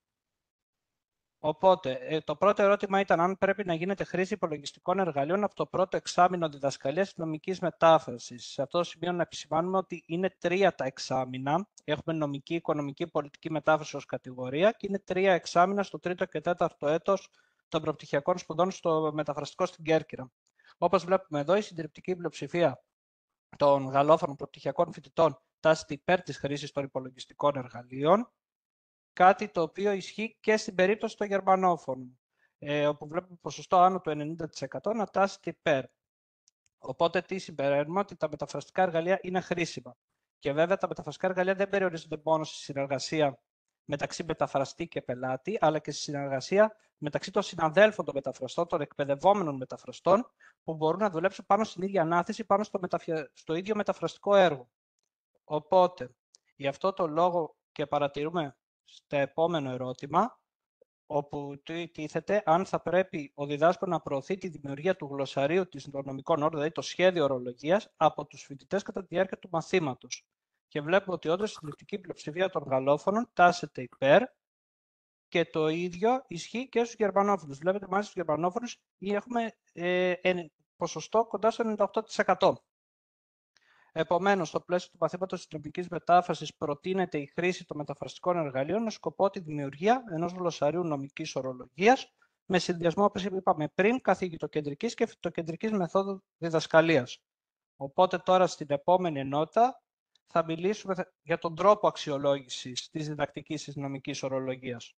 [SPEAKER 6] Οπότε, το πρώτο ερώτημα ήταν αν πρέπει να γίνεται χρήση υπολογιστικών εργαλείων από το πρώτο εξάμηνο διδασκαλίας νομικής μετάφρασης. Σε αυτό το σημείο να επισημάνουμε ότι είναι τρία τα εξάμηνα. Έχουμε νομική, οικονομική, πολιτική μετάφραση ως κατηγορία και είναι τρία εξάμηνα στο τρίτο και τέταρτο έτος των προπτυχιακών σπουδών στο μεταφραστικό στην Κέρκυρα. Όπως βλέπουμε εδώ, η συντριπτική πλειοψηφία των γαλλόφωνων προπτυχιακών φοιτητών τάσσεται υπέρ της χρήσης των υπολογιστικών εργαλείων, κάτι το οποίο ισχύει και στην περίπτωση των γερμανόφωνων, ε, όπου βλέπουμε ποσοστό άνω του ενενήντα τοις εκατό να τάσσεται υπέρ. Οπότε τι συμπεραίνουμε, ότι τα μεταφραστικά εργαλεία είναι χρήσιμα. Και βέβαια τα μεταφραστικά εργαλεία δεν περιορίζονται μόνο στη συνεργασία μεταξύ μεταφραστή και πελάτη, αλλά και στη συνεργασία μεταξύ των συναδέλφων των μεταφραστών, των εκπαιδευόμενων μεταφραστών, που μπορούν να δουλέψουν πάνω στην ίδια ανάθεση, πάνω στο, μεταφια... στο ίδιο μεταφραστικό έργο. Οπότε, γι' αυτό το λόγο και παρατηρούμε στο επόμενο ερώτημα, όπου τίθεται αν θα πρέπει ο διδάσκων να προωθεί τη δημιουργία του γλωσσαρίου της νομικών όρων, δηλαδή το σχέδιο ορολογίας, από τους φοιτητές κατά τη διάρκεια του μαθήματος. Και βλέπουμε ότι όντως η συντριπτική πλειοψηφία των γαλλόφωνων τάσεται υπέρ και το ίδιο ισχύει και στους γερμανόφωνους. Βλέπετε, μάλιστα στους γερμανόφωνους έχουμε ε, ε, ποσοστό κοντά στο ενενήντα οκτώ τοις εκατό. Επομένως, στο πλαίσιο του μαθήματος της νομικής μετάφρασης προτείνεται η χρήση των μεταφραστικών εργαλείων με σκοπό τη δημιουργία ενός γλωσσαρίου νομικής ορολογίας με συνδυασμό, όπως είπαμε πριν, καθηγητοκεντρικής και φοιτοκεντρικής μεθόδου διδασκαλίας. Οπότε τώρα στην επόμενη ενότητα θα μιλήσουμε για τον τρόπο αξιολόγησης της διδακτικής της νομικής ορολογίας.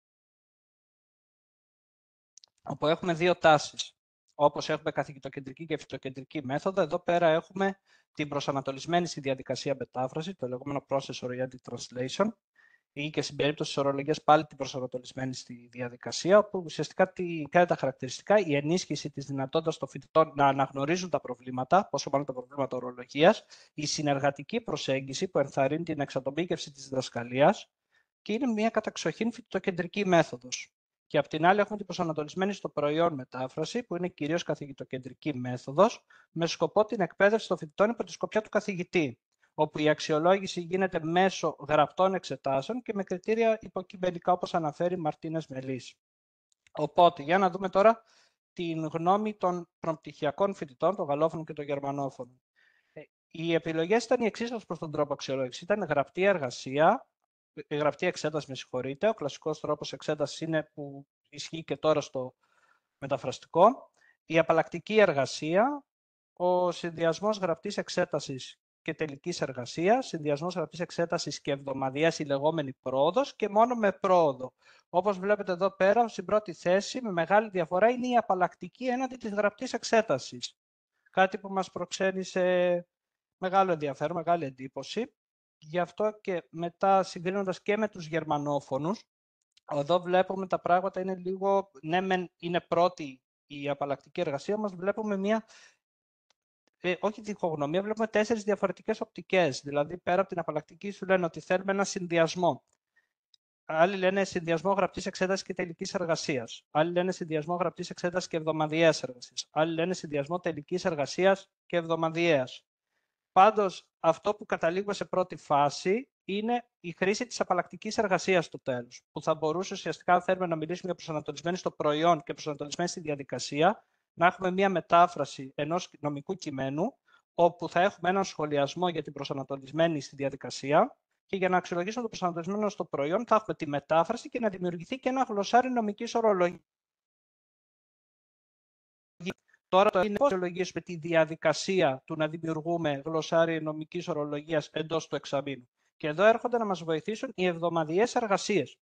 [SPEAKER 6] Όπου έχουμε δύο τάσεις. Όπως έχουμε καθηγητοκεντρική και φοιτοκεντρική μέθοδο, εδώ πέρα έχουμε την προσανατολισμένη στη διαδικασία μετάφραση, το λεγόμενο process-oriented translation, ή και στην περίπτωση της ορολογίας πάλι την προσανατολισμένη στη διαδικασία, όπου ουσιαστικά τι κάνει τα χαρακτηριστικά, η ενίσχυση της δυνατότητας των φοιτητών να αναγνωρίζουν τα προβλήματα, πόσο μάλλον τα προβλήματα ορολογίας, η συνεργατική προσέγγιση που ενθαρρύνει την εξατομίκευση της διδασκαλίας και είναι μια καταξοχήν φοιτοκεντρική μέθοδος. Και απ' την άλλη έχουμε την προσανατολισμένη στο προϊόν μετάφραση, που είναι κυρίως καθηγητοκεντρική μέθοδος, με σκοπό την εκπαίδευση των φοιτητών υπό τη σκοπιά του καθηγητή, όπου η αξιολόγηση γίνεται μέσω γραπτών εξετάσεων και με κριτήρια υποκειμενικά, όπως αναφέρει Μαρτίνες Μελής. Οπότε, για να δούμε τώρα την γνώμη των προπτυχιακών φοιτητών, των γαλλόφωνων και των γερμανόφωνων. Οι επιλογές ήταν οι εξής ως προς τον τρόπο αξιολόγηση. Ήταν γραπτή εργασία, γραπτή εξέταση, με συγχωρείτε. Ο κλασικός τρόπος εξέτασης είναι που ισχύει και τώρα στο μεταφραστικό. Η απαλλακτική εργασία, ο συνδυασμός γραπτής εξέτασης και τελικής εργασίας, συνδυασμός γραπτής εξέτασης και εβδομαδιαίας, η λεγόμενη πρόοδος, και μόνο με πρόοδο. Όπως βλέπετε εδώ πέρα, στην πρώτη θέση, με μεγάλη διαφορά, είναι η απαλλακτική έναντι της γραπτής εξέτασης. Κάτι που μας προξένησε μεγάλο ενδιαφέρον, μεγάλη εντύπωση. Γι' αυτό και μετά, συγκρίνοντας και με τους γερμανόφωνους, εδώ βλέπουμε τα πράγματα είναι λίγο, ναι μεν είναι πρώτη η απαλλακτική εργασία, μας βλέπουμε μια, ε, όχι διχογνωμία, βλέπουμε τέσσερις διαφορετικές οπτικές. Δηλαδή, πέρα από την απαλλακτική σου λένε ότι θέλουμε ένα συνδυασμό. Άλλοι λένε συνδυασμό γραπτής εξέτασης και τελικής εργασίας. Άλλοι λένε συνδυασμό γραπτής εξέτασης και εβδομαδιαίας εργασίας. Άλλοι λένε συνδυασμό τελικής εργασίας και εβδομαδιαίας. Πάντως, αυτό που καταλήγουμε σε πρώτη φάση είναι η χρήση της απαλλακτικής εργασίας στο τέλος, που θα μπορούσε ουσιαστικά, αν θέλουμε να μιλήσουμε για προσανατολισμένη στο προϊόν και προσανατολισμένη στη διαδικασία, να έχουμε μία μετάφραση ενός νομικού κειμένου, όπου θα έχουμε έναν σχολιασμό για την προσανατολισμένη στη διαδικασία και για να αξιολογήσουμε το προσανατολισμένο στο προϊόν θα έχουμε τη μετάφραση και να δημιουργηθεί και ένα γλωσσάρι νομικής ορολογίας. Τώρα το είναι πώς αξιολογήσουμε τη διαδικασία του να δημιουργούμε γλωσσάρι νομικής ορολογίας εντός του εξαμήνου. Και εδώ έρχονται να μας βοηθήσουν οι εβδομαδιαίες εργασίες.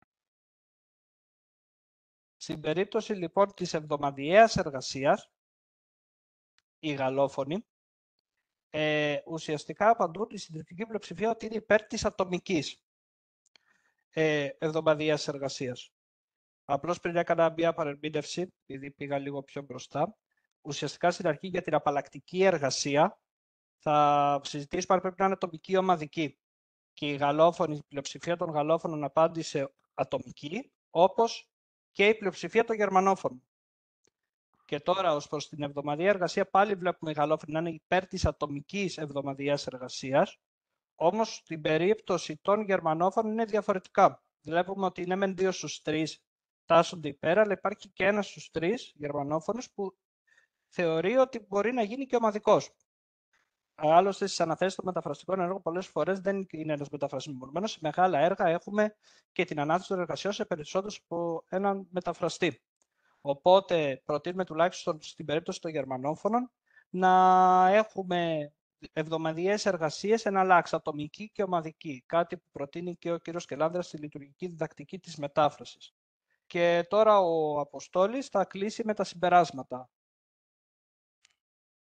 [SPEAKER 6] Στην περίπτωση λοιπόν της εβδομαδιαίας εργασίας, οι γαλλόφωνοι ε, ουσιαστικά απαντούν η συντριπτική πλειοψηφία ότι είναι υπέρ της ατομικής ε, εβδομαδιαίας εργασίας. Απλώς πριν έκανα μια παρερμήνευση, επειδή πήγα λίγο πιο μπροστά, ουσιαστικά στην αρχή για την απαλλακτική εργασία θα συζητήσουμε αν πρέπει να είναι ατομική ή ομαδική. Και η γαλλόφωνη, η πλειοψηφία των γαλλόφωνων απάντησε ατομική, όπως και η πλειοψηφία των γερμανόφωνων. Και τώρα, ως προς την εβδομαδιαία εργασία, πάλι βλέπουμε οι γαλλόφωνοι να είναι υπέρ της ατομικής εβδομαδιαίας εργασίας, όμως στην περίπτωση των γερμανόφωνων είναι διαφορετικά. Βλέπουμε ότι είναι μεν δύο στους τρεις τάσσονται υπέρ, αλλά υπάρχει και ένας στους τρεις γερμανόφωνους που θεωρεί ότι μπορεί να γίνει και ομαδικός. Άλλωστε, στις αναθέσεις των μεταφραστικών έργων, πολλές φορές δεν είναι ένας μεταφραστής μεμονωμένος. Σε μεγάλα έργα έχουμε και την ανάθεση των εργασιών σε περισσότερους από έναν μεταφραστή. Οπότε, προτείνουμε τουλάχιστον στην περίπτωση των γερμανόφωνων να έχουμε εβδομαδιαίες εργασίες εναλλάξ, ατομική και ομαδική. Κάτι που προτείνει και ο κ. Σκελάνδρας στη λειτουργική διδακτική της μετάφρασης. Και τώρα ο Αποστόλης θα κλείσει με τα συμπεράσματα.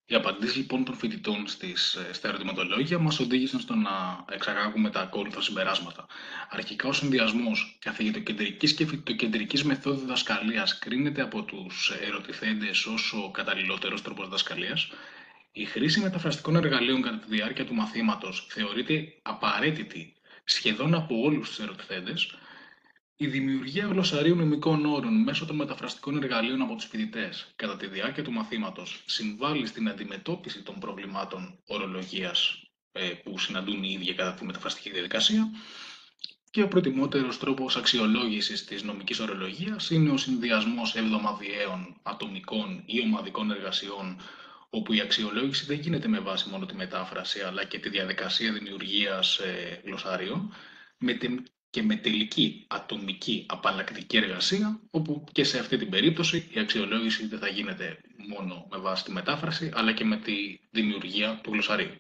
[SPEAKER 1] Οι απαντήσεις λοιπόν των φοιτητών στις, στα ερωτηματολόγια μας οδήγησαν στο να εξαγάγουμε τα ακόλουθα συμπεράσματα. Αρχικά, ο συνδυασμός καθηγητοκεντρικής και φοιτητοκεντρικής μεθόδου διδασκαλίας κρίνεται από τους ερωτηθέντες ως ο καταλληλότερος τρόπος διδασκαλίας. Η χρήση μεταφραστικών εργαλείων κατά τη διάρκεια του μαθήματος θεωρείται απαραίτητη σχεδόν από όλους τους ερωτηθέντες. Η δημιουργία γλωσσαρίου νοημικών όρων μέσω των μεταφραστικών εργαλείων από τους φοιτητές κατά τη διάρκεια του μαθήματος συμβάλλει στην αντιμετώπιση των προβλημάτων ορολογίας ε, που συναντούν οι ίδιοι κατά τη μεταφραστική διαδικασία. Και ο προτιμότερος τρόπος αξιολόγησης της νομικής ορολογίας είναι ο συνδυασμός εβδομαδιαίων, ατομικών ή ομαδικών εργασιών, όπου η αξιολόγηση δεν γίνεται με βάση μόνο τη μετάφραση, αλλά και τη διαδικασία δημιουργίας ε, γλωσσάριων, με την και με τελική ατομική απαλλακτική εργασία, όπου και σε αυτή την περίπτωση η αξιολόγηση δεν θα γίνεται μόνο με βάση τη μετάφραση, αλλά και με τη δημιουργία του γλωσσαρίου.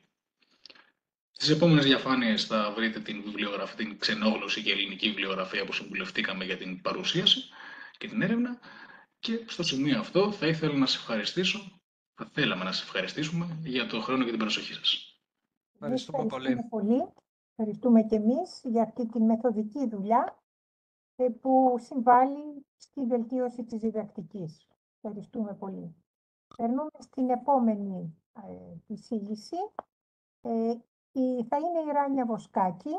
[SPEAKER 1] Στις επόμενες διαφάνειες θα βρείτε την βιβλιογραφία, την ξενόγλωση και ελληνική βιβλιογραφία που συμβουλευτήκαμε για την παρουσίαση και την έρευνα. Και στο σημείο αυτό θα ήθελα να σας ευχαριστήσω, θα θέλαμε να σας ευχαριστήσουμε για το χρόνο και την προσοχή σας.
[SPEAKER 6] Ευχαριστούμε πολύ.
[SPEAKER 3] πολύ. Ευχαριστούμε και εμείς για αυτή τη μεθοδική δουλειά που συμβάλλει στη βελτίωση της διδακτικής. Ευχαριστούμε πολύ. Περνούμε στην επόμενη ε, εισήγηση. Ε, η, θα είναι η Ράνια Βοσκάκη,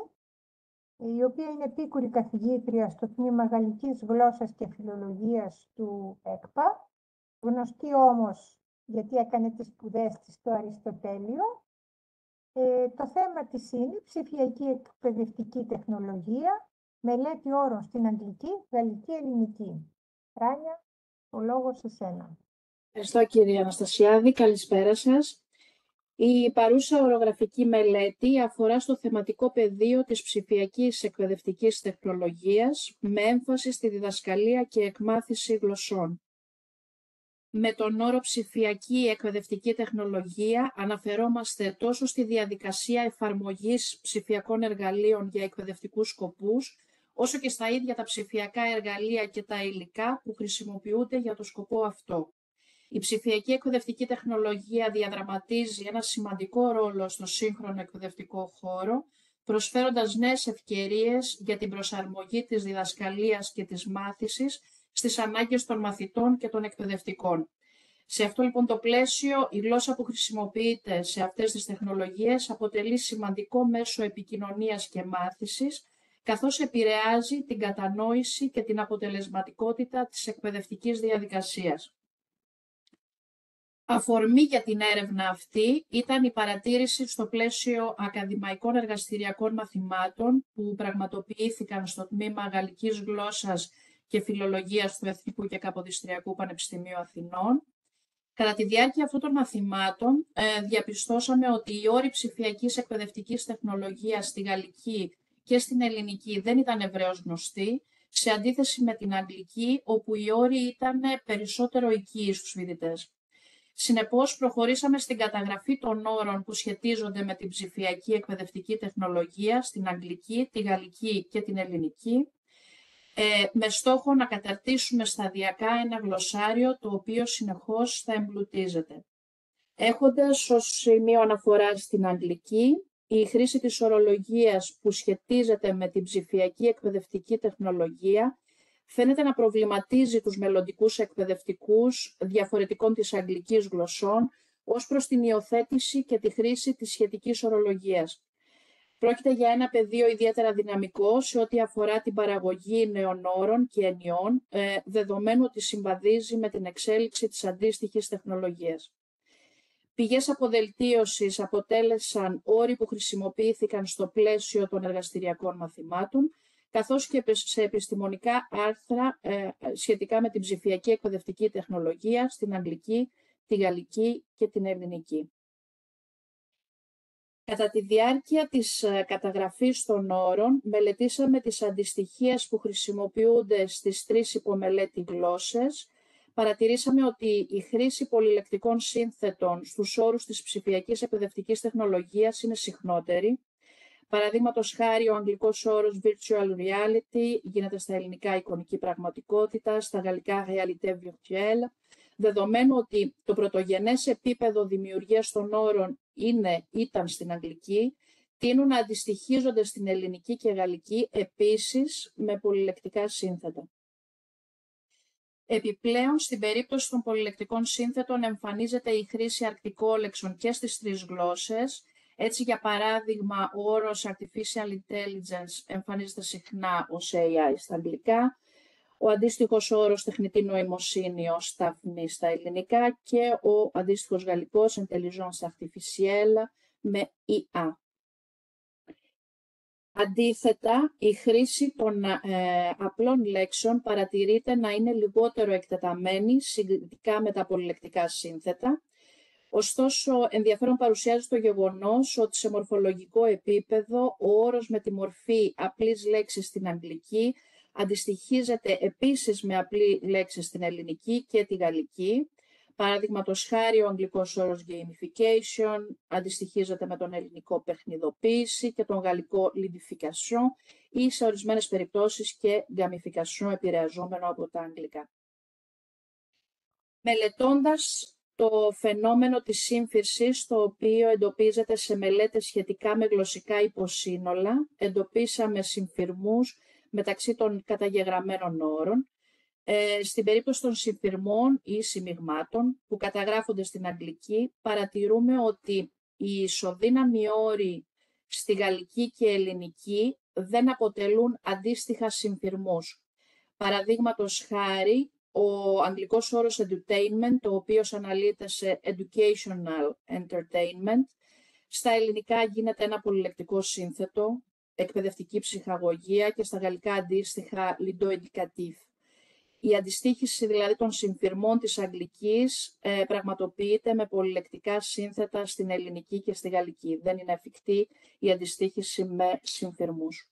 [SPEAKER 3] η οποία είναι επίκουρη καθηγήτρια στο τμήμα Γαλλικής Γλώσσας και Φιλολογίας του ΕΚΠΑ, γνωστή όμως γιατί έκανε τις σπουδές της στο Αριστοτέλειο. Ε, το θέμα της είναι ψηφιακή εκπαιδευτική τεχνολογία, μελέτη όρων στην αγγλική, γαλλική, ελληνική. Ράνια, ο λόγος σε σένα.
[SPEAKER 7] Ευχαριστώ κύριε Αναστασιάδη, καλησπέρα σας. Η παρούσα ορογραφική μελέτη αφορά στο θεματικό πεδίο της ψηφιακής εκπαιδευτικής τεχνολογίας με έμφαση στη διδασκαλία και εκμάθηση γλωσσών. Με τον όρο ψηφιακή εκπαιδευτική τεχνολογία αναφερόμαστε τόσο στη διαδικασία εφαρμογής ψηφιακών εργαλείων για εκπαιδευτικούς σκοπούς, όσο και στα ίδια τα ψηφιακά εργαλεία και τα υλικά που χρησιμοποιούνται για το σκοπό αυτό. Η ψηφιακή εκπαιδευτική τεχνολογία διαδραματίζει ένα σημαντικό ρόλο στο σύγχρονο εκπαιδευτικό χώρο, προσφέροντας νέες ευκαιρίες για την προσαρμογή της διδασκαλίας και της μάθησης στις ανάγκες των μαθητών και των εκπαιδευτικών. Σε αυτό λοιπόν το πλαίσιο, η γλώσσα που χρησιμοποιείται σε αυτές τις τεχνολογίες αποτελεί σημαντικό μέσο επικοινωνίας και μάθησης, καθώς επηρεάζει την κατανόηση και την αποτελεσματικότητα της εκπαιδευτικής διαδικασίας. Αφορμή για την έρευνα αυτή ήταν η παρατήρηση στο πλαίσιο ακαδημαϊκών εργαστηριακών μαθημάτων που πραγματοποιήθηκαν στο τμήμα Γαλλικής Γλώσσας και Φιλολογίας του Εθνικού και Καποδιστριακού Πανεπιστημίου Αθηνών. Κατά τη διάρκεια αυτών των μαθημάτων ε, διαπιστώσαμε ότι οι όροι ψηφιακής εκπαιδευτικής τεχνολογίας στη γαλλική και στην ελληνική δεν ήταν ευρέως γνωστοί, σε αντίθεση με την αγγλική, όπου οι όροι ήταν περισσότερο οικείοι στους φοιτητές. Συνεπώς, προχωρήσαμε στην καταγραφή των όρων που σχετίζονται με την ψηφιακή εκπαιδευτική τεχνολογία στην αγγλική, τη γαλλική και την ελληνική, ε, με στόχο να καταρτήσουμε σταδιακά ένα γλωσσάριο το οποίο συνεχώς θα εμπλουτίζεται. Έχοντας ως σημείο αναφορά στην αγγλική, η χρήση της ορολογίας που σχετίζεται με την ψηφιακή εκπαιδευτική τεχνολογία φαίνεται να προβληματίζει τους μελλοντικούς εκπαιδευτικούς διαφορετικών της αγγλικής γλωσσών ως προς την υιοθέτηση και τη χρήση της σχετικής ορολογίας. Πρόκειται για ένα πεδίο ιδιαίτερα δυναμικό σε ό,τι αφορά την παραγωγή νέων όρων και ενιών, ε, δεδομένου ότι συμβαδίζει με την εξέλιξη της αντίστοιχης τεχνολογίας. Πηγές αποδελτίωσης αποτέλεσαν όροι που χρησιμοποιήθηκαν στο πλαίσιο των εργαστηριακών μαθημάτων, καθώς και σε επιστημονικά άρθρα ε, σχετικά με την ψηφιακή εκπαιδευτική τεχνολογία στην αγγλική, τη γαλλική και την ελληνική. Κατά τη διάρκεια της καταγραφής των όρων, μελετήσαμε τις αντιστοιχίες που χρησιμοποιούνται στις τρεις υπομελέτη γλώσσες. Παρατηρήσαμε ότι η χρήση πολυλεκτικών σύνθετων στους όρους της ψηφιακής εκπαιδευτικής τεχνολογίας είναι συχνότερη. Παραδείγματος χάρη, ο αγγλικός όρος virtual reality γίνεται στα ελληνικά εικονική πραγματικότητα, στα γαλλικά réalité virtuelle, δεδομένου ότι το πρωτογενές επίπεδο δημιουργίας των όρων είναι, ήταν στην αγγλική, τείνουν να αντιστοιχίζονται στην ελληνική και γαλλική επίσης με πολυλεκτικά σύνθετα. Επιπλέον, στην περίπτωση των πολυλεκτικών σύνθετων εμφανίζεται η χρήση αρκτικόλεξων και στις τρεις γλώσσες. Έτσι, για παράδειγμα, ο όρος Artificial Intelligence εμφανίζεται συχνά ως έι άι στα αγγλικά, ο αντίστοιχος όρος τεχνητή νοημοσύνη ως σταθμή στα ελληνικά και ο αντίστοιχος γαλλικός Intelligence Artificielle με ι έι. Αντίθετα, η χρήση των ε, απλών λέξεων παρατηρείται να είναι λιγότερο εκτεταμένη συγκριτικά με τα πολυλεκτικά σύνθετα. Ωστόσο, ενδιαφέρον παρουσιάζει το γεγονός ότι σε μορφολογικό επίπεδο ο όρος με τη μορφή απλής λέξης στην αγγλική αντιστοιχίζεται επίσης με απλή λέξη στην ελληνική και τη γαλλική. Παραδείγματος χάρη, ο αγγλικός όρος gamification αντιστοιχίζεται με τον ελληνικό παιχνιδοποίηση και τον γαλλικό lidification ή σε ορισμένες περιπτώσεις και gamification επηρεαζόμενο από τα αγγλικά. Μελετώντας το φαινόμενο της σύμφυρσης, το οποίο εντοπίζεται σε μελέτες σχετικά με γλωσσικά υποσύνολα, εντοπίσαμε συμφυρμούς μεταξύ των καταγεγραμμένων όρων. Ε, στην περίπτωση των συμφυρμών ή συμμιγμάτων που καταγράφονται στην αγγλική, παρατηρούμε ότι οι ισοδύναμοι όροι στη γαλλική και ελληνική δεν αποτελούν αντίστοιχα συμφυρμούς. Παραδείγματος χάρη, ο αγγλικός όρος edutainment, ο οποίος αναλύεται σε educational entertainment, στα ελληνικά γίνεται ένα πολυλεκτικό σύνθετο, εκπαιδευτική ψυχαγωγία και στα γαλλικά αντίστοιχα lido-educatif. Η αντιστοίχηση δηλαδή των συμφυρμών της αγγλικής ε, πραγματοποιείται με πολυλεκτικά σύνθετα στην ελληνική και στη γαλλική. Δεν είναι εφικτή η αντιστοίχηση με συμφυρμούς.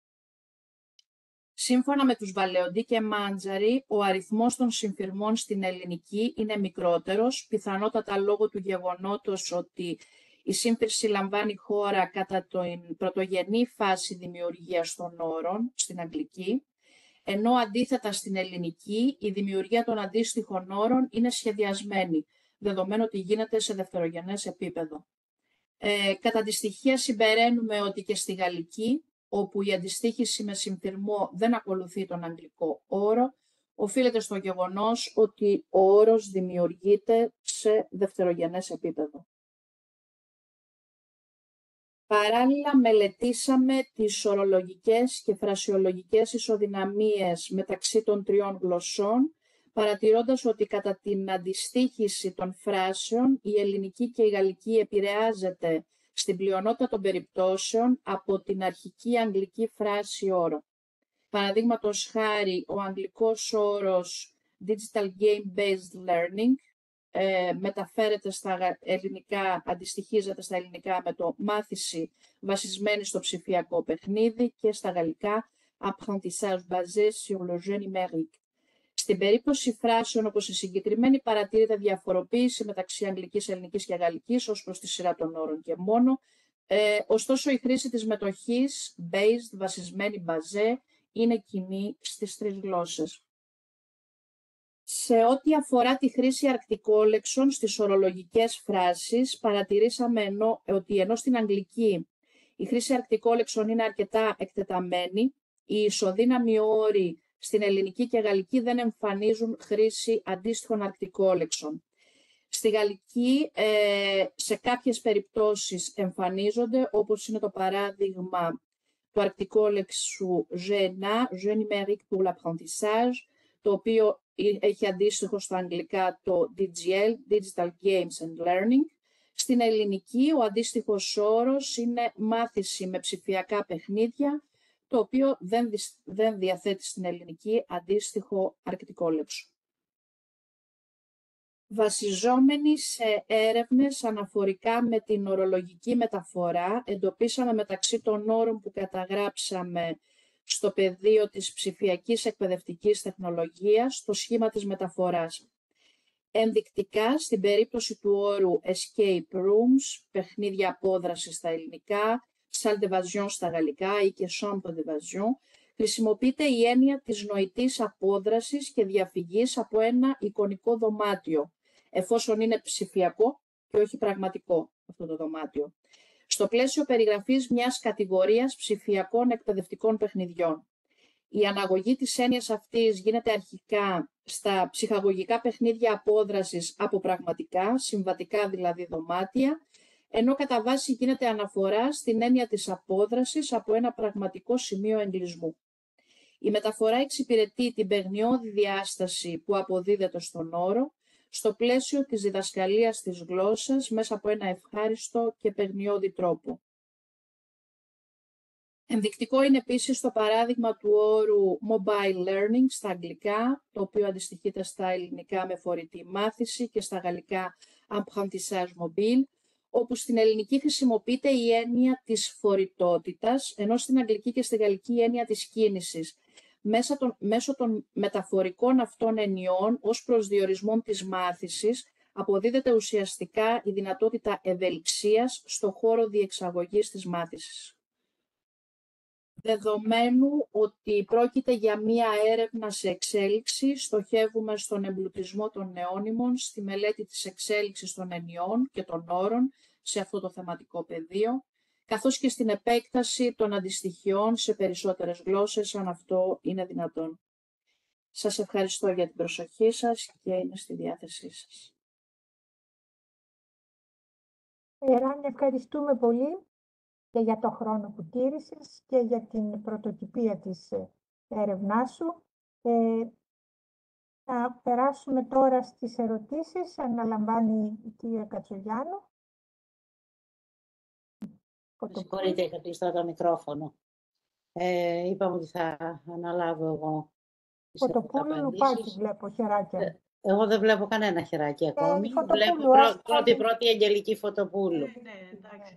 [SPEAKER 7] Σύμφωνα με τους Βαλεοντί και Μάντζαρη, ο αριθμός των συμφυρμών στην ελληνική είναι μικρότερος, πιθανότατα λόγω του γεγονότος ότι η σύμφυρση λαμβάνει χώρα κατά την πρωτογενή φάση δημιουργίας των όρων στην αγγλική, ενώ αντίθετα στην ελληνική η δημιουργία των αντίστοιχων όρων είναι σχεδιασμένη, δεδομένου ότι γίνεται σε δευτερογενές επίπεδο. Ε, κατά τη στοιχεία συμπεραίνουμε ότι και στη γαλλική, όπου η αντιστοίχηση με συμφυρμό δεν ακολουθεί τον αγγλικό όρο, οφείλεται στο γεγονός ότι ο όρος δημιουργείται σε δευτερογενές επίπεδο. Παράλληλα, μελετήσαμε τις ορολογικές και φρασιολογικές ισοδυναμίες μεταξύ των τριών γλωσσών, παρατηρώντας ότι κατά την αντιστοίχηση των φράσεων η ελληνική και η γαλλική επηρεάζεται στην πλειονότητα των περιπτώσεων από την αρχική αγγλική φράση όρο. Παραδείγματος χάρη, ο αγγλικός όρος Digital Game-Based Learning ε, μεταφέρεται στα ελληνικά, αντιστοιχίζεται στα ελληνικά με το μάθηση βασισμένη στο ψηφιακό παιχνίδι και στα γαλλικά Apprentissage basé sur le jeu numérique. Στην περίπτωση φράσεων όπως η συγκεκριμένη παρατηρείται διαφοροποίηση μεταξύ αγγλικής, ελληνικής και γαλλικής ως προς τη σειρά των όρων και μόνο. Ε, ωστόσο η χρήση της μετοχής based, βασισμένη basé, είναι κοινή στις τρεις γλώσσες. Σε ό,τι αφορά τη χρήση αρκτικόλεξων στις ορολογικές φράσεις, παρατηρήσαμε ενώ, ότι ενώ στην αγγλική η χρήση αρκτικόλεξων είναι αρκετά εκτεταμένη, οι ισοδύναμοι όροι στην ελληνική και γαλλική δεν εμφανίζουν χρήση αντίστοιχων αρκτικόλεξων. Στη γαλλική, ε, σε κάποιες περιπτώσεις εμφανίζονται, όπως είναι το παράδειγμα του αρκτικόλεξου «Gena», «Jeu numérique pour l'apprentissage», το οποίο έχει αντίστοιχο στα αγγλικά το ντι τζι ελ, Digital Games and Learning. Στην ελληνική, ο αντίστοιχος όρος είναι μάθηση με ψηφιακά παιχνίδια, το οποίο δεν, δεν διαθέτει στην ελληνική αντίστοιχο αρκτικόλεξο. Βασιζόμενοι σε έρευνες αναφορικά με την ορολογική μεταφορά, εντοπίσαμε μεταξύ των όρων που καταγράψαμε στο πεδίο της ψηφιακής εκπαιδευτικής τεχνολογίας το σχήμα της μεταφοράς. Ενδεικτικά, στην περίπτωση του όρου escape rooms, παιχνίδια απόδρασης στα ελληνικά, salle d'évasion στα γαλλικά ή και chambre d'évasion, χρησιμοποιείται η έννοια της νοητής απόδρασης και διαφυγής από ένα εικονικό δωμάτιο, εφόσον είναι ψηφιακό και όχι πραγματικό αυτό το δωμάτιο, στο πλαίσιο περιγραφής μιας κατηγορίας ψηφιακών εκπαιδευτικών παιχνιδιών. Η αναγωγή της έννοιας αυτής γίνεται αρχικά στα ψυχαγωγικά παιχνίδια απόδρασης από πραγματικά, συμβατικά δηλαδή δωμάτια, ενώ κατά βάση γίνεται αναφορά στην έννοια της απόδρασης από ένα πραγματικό σημείο εγκλισμού. Η μεταφορά εξυπηρετεί την παιγνιώδη διάσταση που αποδίδεται στον όρο, στο πλαίσιο της διδασκαλίας της γλώσσας μέσα από ένα ευχάριστο και παιγνιώδη τρόπο. Ενδεικτικό είναι επίσης το παράδειγμα του όρου mobile learning στα αγγλικά, το οποίο αντιστοιχείται στα ελληνικά με φορητή μάθηση και στα γαλλικά apprentissage mobile, όπου στην ελληνική χρησιμοποιείται η έννοια της φορητότητας, ενώ στην αγγλική και στη γαλλική η έννοια της κίνησης. Μέσα των, μέσω των μεταφορικών αυτών ενιών ως προσδιορισμών της μάθησης αποδίδεται ουσιαστικά η δυνατότητα ευελιξίας στο χώρο διεξαγωγής της μάθησης. Δεδομένου ότι πρόκειται για μία έρευνα σε εξέλιξη, στοχεύουμε στον εμπλουτισμό των νεώνυμων, στη μελέτη της εξέλιξης των ενιών και των όρων σε αυτό το θεματικό πεδίο, καθώς και στην επέκταση των αντιστοιχειών σε περισσότερες γλώσσες, αν αυτό είναι δυνατόν. Σας ευχαριστώ για την προσοχή σας και είμαι στη διάθεσή σας.
[SPEAKER 3] Ράνια, ευχαριστούμε πολύ και για το χρόνο που τήρησες και για την πρωτοτυπία της έρευνάς σου. Ε, θα περάσουμε τώρα στις ερωτήσεις. Αναλαμβάνει η κυρία Κατσογιάννου.
[SPEAKER 2] Συγχωρείτε, είχα κλειστό το μικρόφωνο. Ε, είπαμε ότι θα αναλάβω εγώ.
[SPEAKER 3] Φωτοπούλου, Λουπάκη βλέπω, χεράκια.
[SPEAKER 2] Ε, εγώ δεν βλέπω κανένα χεράκι ακόμη.
[SPEAKER 3] Ε,
[SPEAKER 2] βλέπω πρω, πρώτη, πρώτη Αγγελική Φωτοπούλου.
[SPEAKER 8] Ναι, ναι, εντάξει.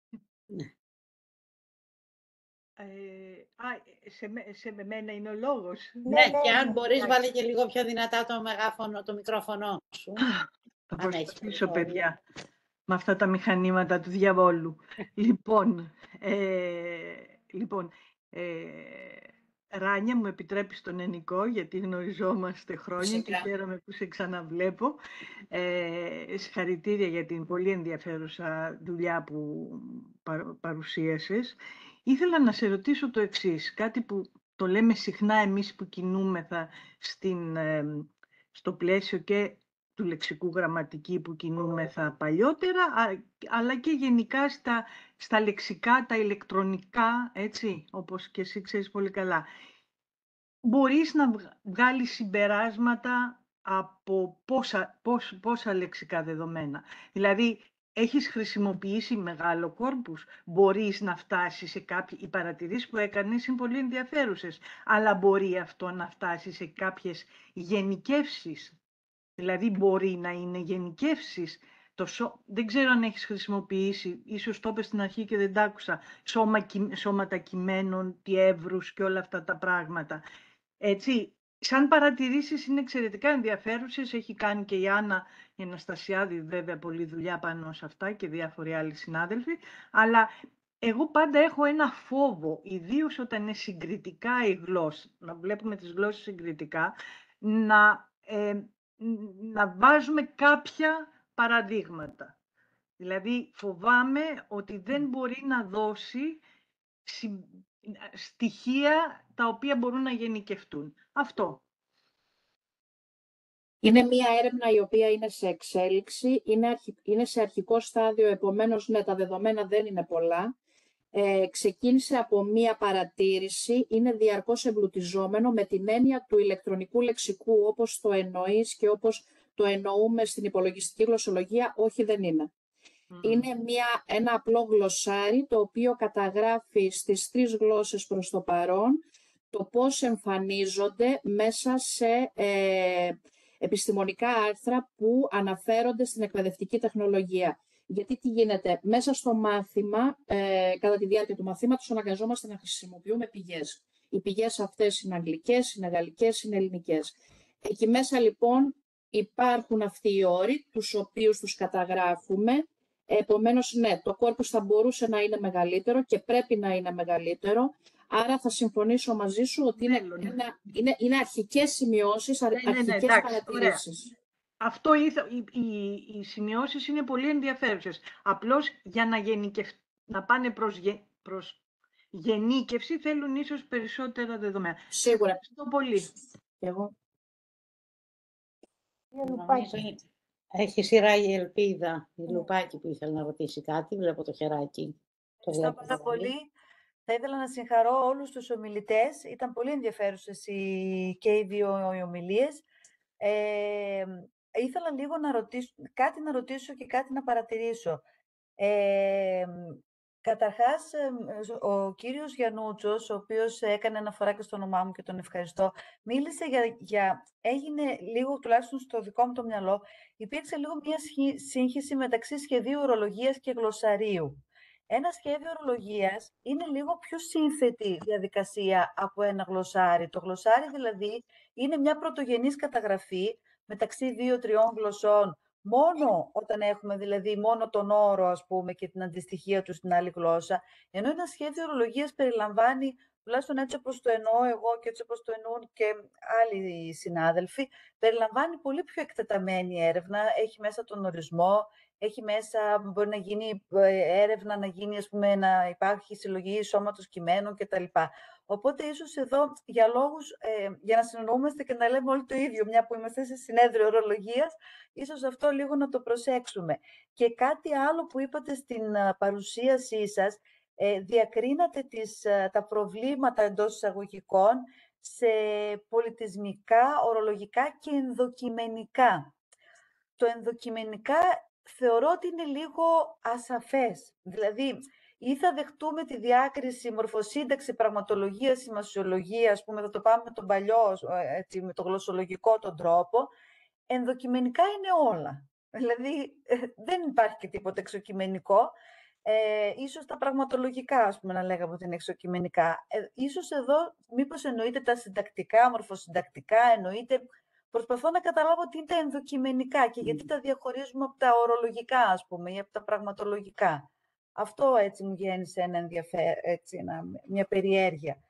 [SPEAKER 8] Ε, α, σε, σε μένα είναι ο λόγος.
[SPEAKER 2] Ναι, ναι, και αν ναι, μπορείς βάλε και λίγο πιο δυνατά το μεγάφωνο, το μικρόφωνο σου.
[SPEAKER 8] Θα προσπαθήσω, παιδιά, με αυτά τα μηχανήματα του διαβόλου. λοιπόν, ε, λοιπόν ε, Ράνια, μου επιτρέπεις τον Ενικό, γιατί γνωριζόμαστε χρόνια Φυσικά. Και χαίρομαι που σε ξαναβλέπω. Ε, συγχαρητήρια για την πολύ ενδιαφέρουσα δουλειά που παρουσίασες. Ήθελα να σε ρωτήσω το εξής, κάτι που το λέμε συχνά εμείς που κινούμεθα στην, ε, στο πλαίσιο και του λεξικού γραμματική που κινούμεθα παλιότερα, αλλά και γενικά στα, στα λεξικά, τα ηλεκτρονικά, έτσι, όπως και εσύ ξέρεις πολύ καλά. Μπορείς να βγάλεις συμπεράσματα από πόσα, πόσα, πόσα λεξικά δεδομένα. Δηλαδή, έχεις χρησιμοποιήσει μεγάλο κόρπους, μπορείς να φτάσεις σε κάποιες... Οι παρατηρήσεις που έκανες είναι πολύ ενδιαφέρουσες, αλλά μπορεί αυτό να φτάσει σε κάποιες γενικεύσεις. Δηλαδή, μπορεί να είναι γενικεύσεις. Το σω... Δεν ξέρω αν έχεις χρησιμοποιήσει, ίσως το είπες στην αρχή και δεν τ' άκουσα, σώμα, σώματα κειμένων, τι εύρους και όλα αυτά τα πράγματα. Έτσι, σαν παρατηρήσεις είναι εξαιρετικά ενδιαφέρουσες. Έχει κάνει και η Άννα η Αναστασιάδη βέβαια πολλή δουλειά πάνω σε αυτά και διάφοροι άλλοι συνάδελφοι. Αλλά εγώ πάντα έχω ένα φόβο, ιδίως όταν είναι συγκριτικά η γλώσσα, να βλέπουμε τις γλώσσες συγκριτικά, να, ε, να βάζουμε κάποια παραδείγματα. Δηλαδή φοβάμαι ότι δεν μπορεί να δώσει στοιχεία τα οποία μπορούν να γενικευτούν. Αυτό.
[SPEAKER 7] Είναι μία έρευνα η οποία είναι σε εξέλιξη, είναι, αρχι... είναι σε αρχικό στάδιο, επομένως ναι, τα δεδομένα δεν είναι πολλά. Ε, ξεκίνησε από μία παρατήρηση, είναι διαρκώς εμπλουτιζόμενο με την έννοια του ηλεκτρονικού λεξικού, όπως το εννοείς και όπως το εννοούμε στην υπολογιστική γλωσσολογία, όχι δεν είναι. Mm. Είναι μια, ένα απλό γλωσσάρι το οποίο καταγράφει στις τρεις γλώσσες προς το παρόν το πώς εμφανίζονται μέσα σε ε, επιστημονικά άρθρα που αναφέρονται στην εκπαιδευτική τεχνολογία. Γιατί τι γίνεται, μέσα στο μάθημα, ε, κατά τη διάρκεια του μαθήματος, αναγκαζόμαστε να χρησιμοποιούμε πηγές. Οι πηγές αυτές είναι αγγλικές, είναι γαλλικές, είναι ελληνικές. Εκεί μέσα λοιπόν υπάρχουν αυτοί οι όροι, τους οποίους τους καταγράφουμε. Επομένως, ναι, το κόρπους θα μπορούσε να είναι μεγαλύτερο και πρέπει να είναι μεγαλύτερο, Άρα θα συμφωνήσω μαζί σου ότι είναι,
[SPEAKER 8] Θέλω, ναι.
[SPEAKER 7] είναι, είναι, είναι αρχικές σημειώσεις, αρ-
[SPEAKER 8] Ναι, ναι, ναι,
[SPEAKER 7] αρχικές
[SPEAKER 8] εντάξει, ωραία.
[SPEAKER 7] παρατηρήσεις.
[SPEAKER 8] Αυτό ήθελα, οι, οι, οι σημειώσεις είναι πολύ ενδιαφέρουσες. Απλώς για να, γενικευ... να πάνε προς, γε... προς γενίκευση θέλουν ίσως περισσότερα δεδομένα.
[SPEAKER 7] Σίγουρα.
[SPEAKER 8] Ευχαριστώ πολύ.
[SPEAKER 7] Και εγώ.
[SPEAKER 3] Κύριε
[SPEAKER 2] Νομίζω
[SPEAKER 3] Λουπάκη.
[SPEAKER 2] έχει σειρά η Ελπίδα, η Λουπάκη που ήθελε να ρωτήσει κάτι. Βλέπω το χεράκι. Το
[SPEAKER 5] Ευχαριστώ
[SPEAKER 2] βλέπω
[SPEAKER 5] πάρα
[SPEAKER 2] δηλαδή.
[SPEAKER 5] πολύ. Θα ήθελα να συγχαρώ όλους τους ομιλητές. Ήταν πολύ ενδιαφέρουσες οι, και οι δύο οι ομιλίες. Ε, ήθελα λίγο να ρωτήσω, κάτι να ρωτήσω και κάτι να παρατηρήσω. Ε, καταρχάς, ε, ο κύριος Γιαννούτσος, ο οποίος έκανε αναφορά και στο όνομά μου και τον ευχαριστώ, μίλησε για, για έγινε λίγο, τουλάχιστον στο δικό μου το μυαλό, υπήρξε λίγο μια σχή- σύγχυση μεταξύ σχεδίου ορολογίας και γλωσσαρίου. Ένα σχέδιο ορολογίας είναι λίγο πιο σύνθετη διαδικασία από ένα γλωσσάρι. Το γλωσσάρι δηλαδή είναι μια πρωτογενής καταγραφή μεταξύ δύο-τριών γλωσσών, μόνο όταν έχουμε δηλαδή μόνο τον όρο, ας πούμε, και την αντιστοιχεία του στην άλλη γλώσσα, ενώ ένα σχέδιο ορολογίας περιλαμβάνει, τουλάχιστον έτσι όπως το εννοώ εγώ και έτσι όπως το εννοούν και άλλοι συνάδελφοι, περιλαμβάνει πολύ πιο εκτεταμένη έρευνα, έχει μέσα τον ορισμό, έχει μέσα, μπορεί να γίνει έρευνα, να γίνει, ας πούμε, να υπάρχει συλλογή σώματος κειμένων κτλ. Οπότε ίσως εδώ για λόγους, ε, για να συνεννοούμαστε και να λέμε όλοι το ίδιο, μια που είμαστε σε συνέδριο ορολογίας, ίσως αυτό λίγο να το προσέξουμε. Και κάτι άλλο που είπατε στην α, παρουσίασή σας, ε, διακρίνατε τις, α, τα προβλήματα εντός εισαγωγικών σε πολιτισμικά, ορολογικά και ενδοκειμενικά. Το ενδοκειμενικά θεωρώ ότι είναι λίγο ασαφές. Δηλαδή, ή θα δεχτούμε τη διάκριση μορφοσύνταξη, πραγματολογία, σημασιολογία, ας πούμε, θα το πάμε με τον παλιό, έτσι, με το γλωσσολογικό τον τρόπο. Ενδοκειμενικά είναι όλα. Δηλαδή, δεν υπάρχει και τίποτα εξοκειμενικό. Ε, ίσως τα πραγματολογικά, ας πούμε, να λέγαμε ότι είναι εξοκειμενικά. Ε, ίσως εδώ, μήπως εννοείται τα συντακτικά, μορφοσυντακτικά, εννοείται... Προσπαθώ να καταλάβω τι είναι τα ενδοκειμενικά και γιατί τα διαχωρίζουμε από τα ορολογικά, ας πούμε, ή από τα πραγματολογικά. Αυτό έτσι μου γέννησε ένα ενδιαφέρον, έτσι, ένα, μια περιέργεια.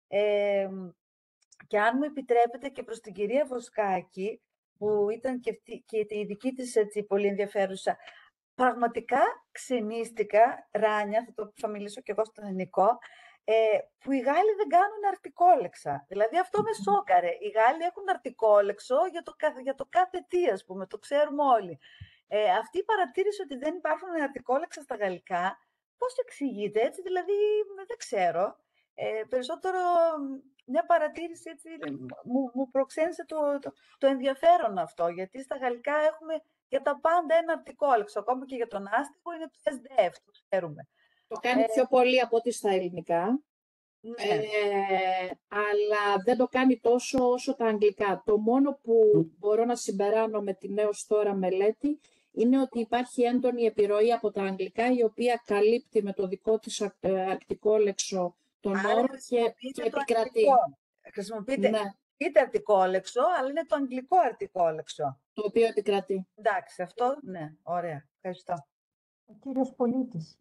[SPEAKER 5] Ε, και αν μου επιτρέπετε και προς την κυρία Βοσκάκη, που ήταν και, αυτή, και η δική της έτσι πολύ ενδιαφέρουσα, πραγματικά ξενίστηκα, Ράνια, θα, το, θα μιλήσω και εγώ στον ελληνικό, ε, που οι Γάλλοι δεν κάνουν αρτικόλεξα. Δηλαδή αυτό με σόκαρε. Οι Γάλλοι έχουν αρτικόλεξο για το, για το κάθε τι, ας πούμε, το ξέρουμε όλοι. Ε, αυτή η παρατήρηση ότι δεν υπάρχουν αρτικόλεξα στα γαλλικά, πώς εξηγείται έτσι, δηλαδή δεν ξέρω. Ε, περισσότερο μια παρατήρηση έτσι, μου, μου προξένησε το, το, το ενδιαφέρον αυτό, γιατί στα γαλλικά έχουμε για τα πάντα ένα αρτικόλεξο, ακόμα και για τον άστιγο είναι το ες ντι εφ, το ξέρουμε.
[SPEAKER 7] Το κάνει
[SPEAKER 5] Ε,
[SPEAKER 7] πιο πολύ από ό,τι στα ελληνικά,
[SPEAKER 5] ναι.
[SPEAKER 7] ε, αλλά δεν το κάνει τόσο όσο τα αγγλικά. Το μόνο που μπορώ να συμπεράνω με την έως τώρα μελέτη είναι ότι υπάρχει έντονη επιρροή από τα αγγλικά, η οποία καλύπτει με το δικό της αρτικόλεξο τον
[SPEAKER 5] Άρα
[SPEAKER 7] όρο και, και επικρατεί.
[SPEAKER 5] Αγγλικό. Χρησιμοποιείτε
[SPEAKER 7] Ναι,
[SPEAKER 5] είτε αρτικόλεξο, αλλά είναι το αγγλικό αρτικόλεξο.
[SPEAKER 7] το οποίο επικρατεί.
[SPEAKER 5] Εντάξει, αυτό, ναι, ωραία. Ευχαριστώ.
[SPEAKER 3] Ο κύριος Πολίτης.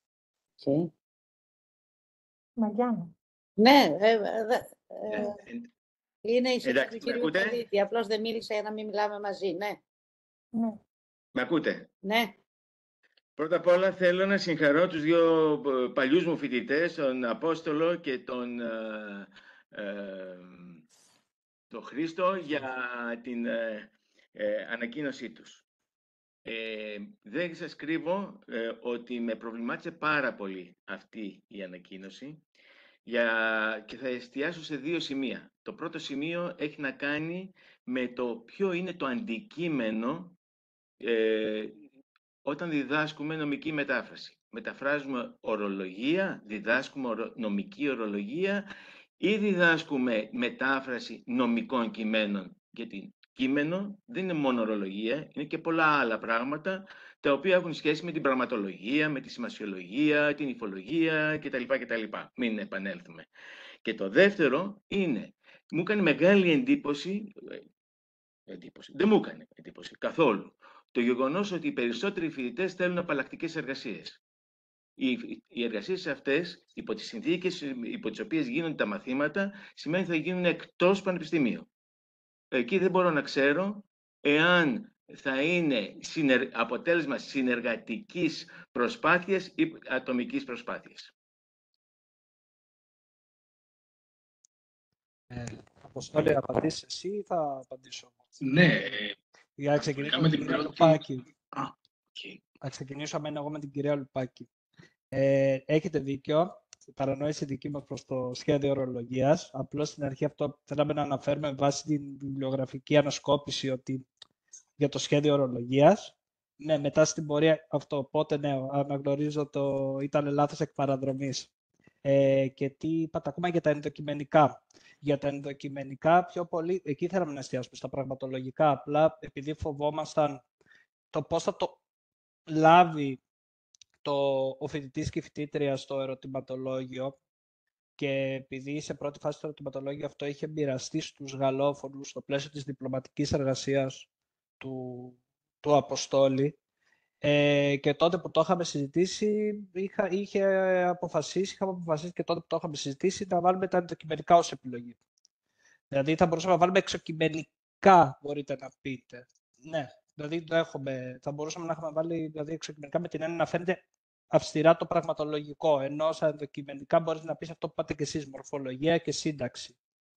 [SPEAKER 2] Okay.
[SPEAKER 3] Μαριάννα.
[SPEAKER 2] Ναι, ε, ε, ε,
[SPEAKER 9] Ε,
[SPEAKER 2] είναι η σύσταση
[SPEAKER 9] εντάξει,
[SPEAKER 2] του
[SPEAKER 9] με
[SPEAKER 2] κυρίου
[SPEAKER 9] ακούτε?
[SPEAKER 2] Πολίτη. Απλώς δεν μίλησε για να μην μιλάμε μαζί. Ναι.
[SPEAKER 3] Ναι.
[SPEAKER 9] Με ακούτε?
[SPEAKER 2] Ναι.
[SPEAKER 9] Πρώτα απ' όλα θέλω να συγχαρώ τους δύο παλιούς μου φοιτητές, τον Απόστολο και τον, ε, ε, τον Χρήστο, για την ε, ε, ανακοίνωσή τους. Ε, δεν σας κρύβω ε, ότι με προβλημάτισε πάρα πολύ αυτή η ανακοίνωση για... και θα εστιάσω σε δύο σημεία. Το πρώτο σημείο έχει να κάνει με το ποιο είναι το αντικείμενο ε, όταν διδάσκουμε νομική μετάφραση. Μεταφράζουμε ορολογία, διδάσκουμε νομική ορολογία ή διδάσκουμε μετάφραση νομικών κειμένων. Γιατί κείμενο δεν είναι μόνο ορολογία, είναι και πολλά άλλα πράγματα τα οποία έχουν σχέση με την πραγματολογία, με τη σημασιολογία, την υφολογία κτλ. κτλ. Μην επανέλθουμε. Και το δεύτερο είναι, μου έκανε μεγάλη εντύπωση, εντύπωση, δεν μου έκανε εντύπωση καθόλου, το γεγονός ότι οι περισσότεροι φοιτητές θέλουν απαλλακτικές εργασίες. Οι, οι εργασίες αυτές, υπό τις συνθήκες υπό τις οποίες γίνονται τα μαθήματα, σημαίνει ότι θα γίνουν εκτός πανεπιστημίου. Εκεί δεν μπορώ να ξέρω εάν θα είναι συνερ... αποτέλεσμα συνεργατικής προσπάθειας ή ατομικής προσπάθειας.
[SPEAKER 6] Ε, Αποστόλη, να απαντήσεις εσύ ή θα απαντήσω?
[SPEAKER 1] Ναι.
[SPEAKER 6] Για να ξεκινήσω
[SPEAKER 1] με
[SPEAKER 6] την
[SPEAKER 1] την
[SPEAKER 6] κυρία
[SPEAKER 1] πρώτη...
[SPEAKER 6] Λουπάκη.
[SPEAKER 1] Α, okay.
[SPEAKER 6] Θα ξεκινήσω αμένα εγώ με την κυρία Λουπάκη. Ε, έχετε δίκιο. Η παρανόηση δική μας προς το σχέδιο ορολογίας. Απλώς στην αρχή αυτό θέλαμε να αναφέρουμε βάσει την βιβλιογραφική ανασκόπηση ότι για το σχέδιο ορολογίας. Ναι, μετά στην πορεία αυτό. Οπότε ναι, αναγνωρίζω το ήταν λάθος εκ παραδρομής. Ε, και τι είπατε ακόμα για τα ενδοκειμενικά. Για τα ενδοκειμενικά πιο πολύ, εκεί θέλαμε να εστιάσουμε στα πραγματολογικά. Απλά επειδή φοβόμασταν το πώς θα το λάβει το, ο φοιτητής και η φοιτήτρια στο ερωτηματολόγιο και επειδή σε πρώτη φάση το ερωτηματολόγιο αυτό είχε μοιραστεί στους γαλλόφωνους στο πλαίσιο της διπλωματικής εργασίας του, του Αποστόλη ε, και τότε που το είχαμε συζητήσει, είχα, είχε αποφασίσει, είχαμε αποφασίσει και τότε που το είχαμε συζητήσει να βάλουμε τα ενδοκειμενικά ως επιλογή. Δηλαδή θα μπορούσαμε να βάλουμε εξοκειμενικά, μπορείτε να πείτε. Ναι. Δηλαδή, το έχουμε, θα μπορούσαμε να έχουμε βάλει δηλαδή, εξοκειμενικά με την έννοια να φαίνεται αυστηρά το πραγματολογικό, ενώ σαν ενδοκειμενικά μπορείς να πεις αυτό που πάτε και εσείς, μορφολογία και σύνταξη.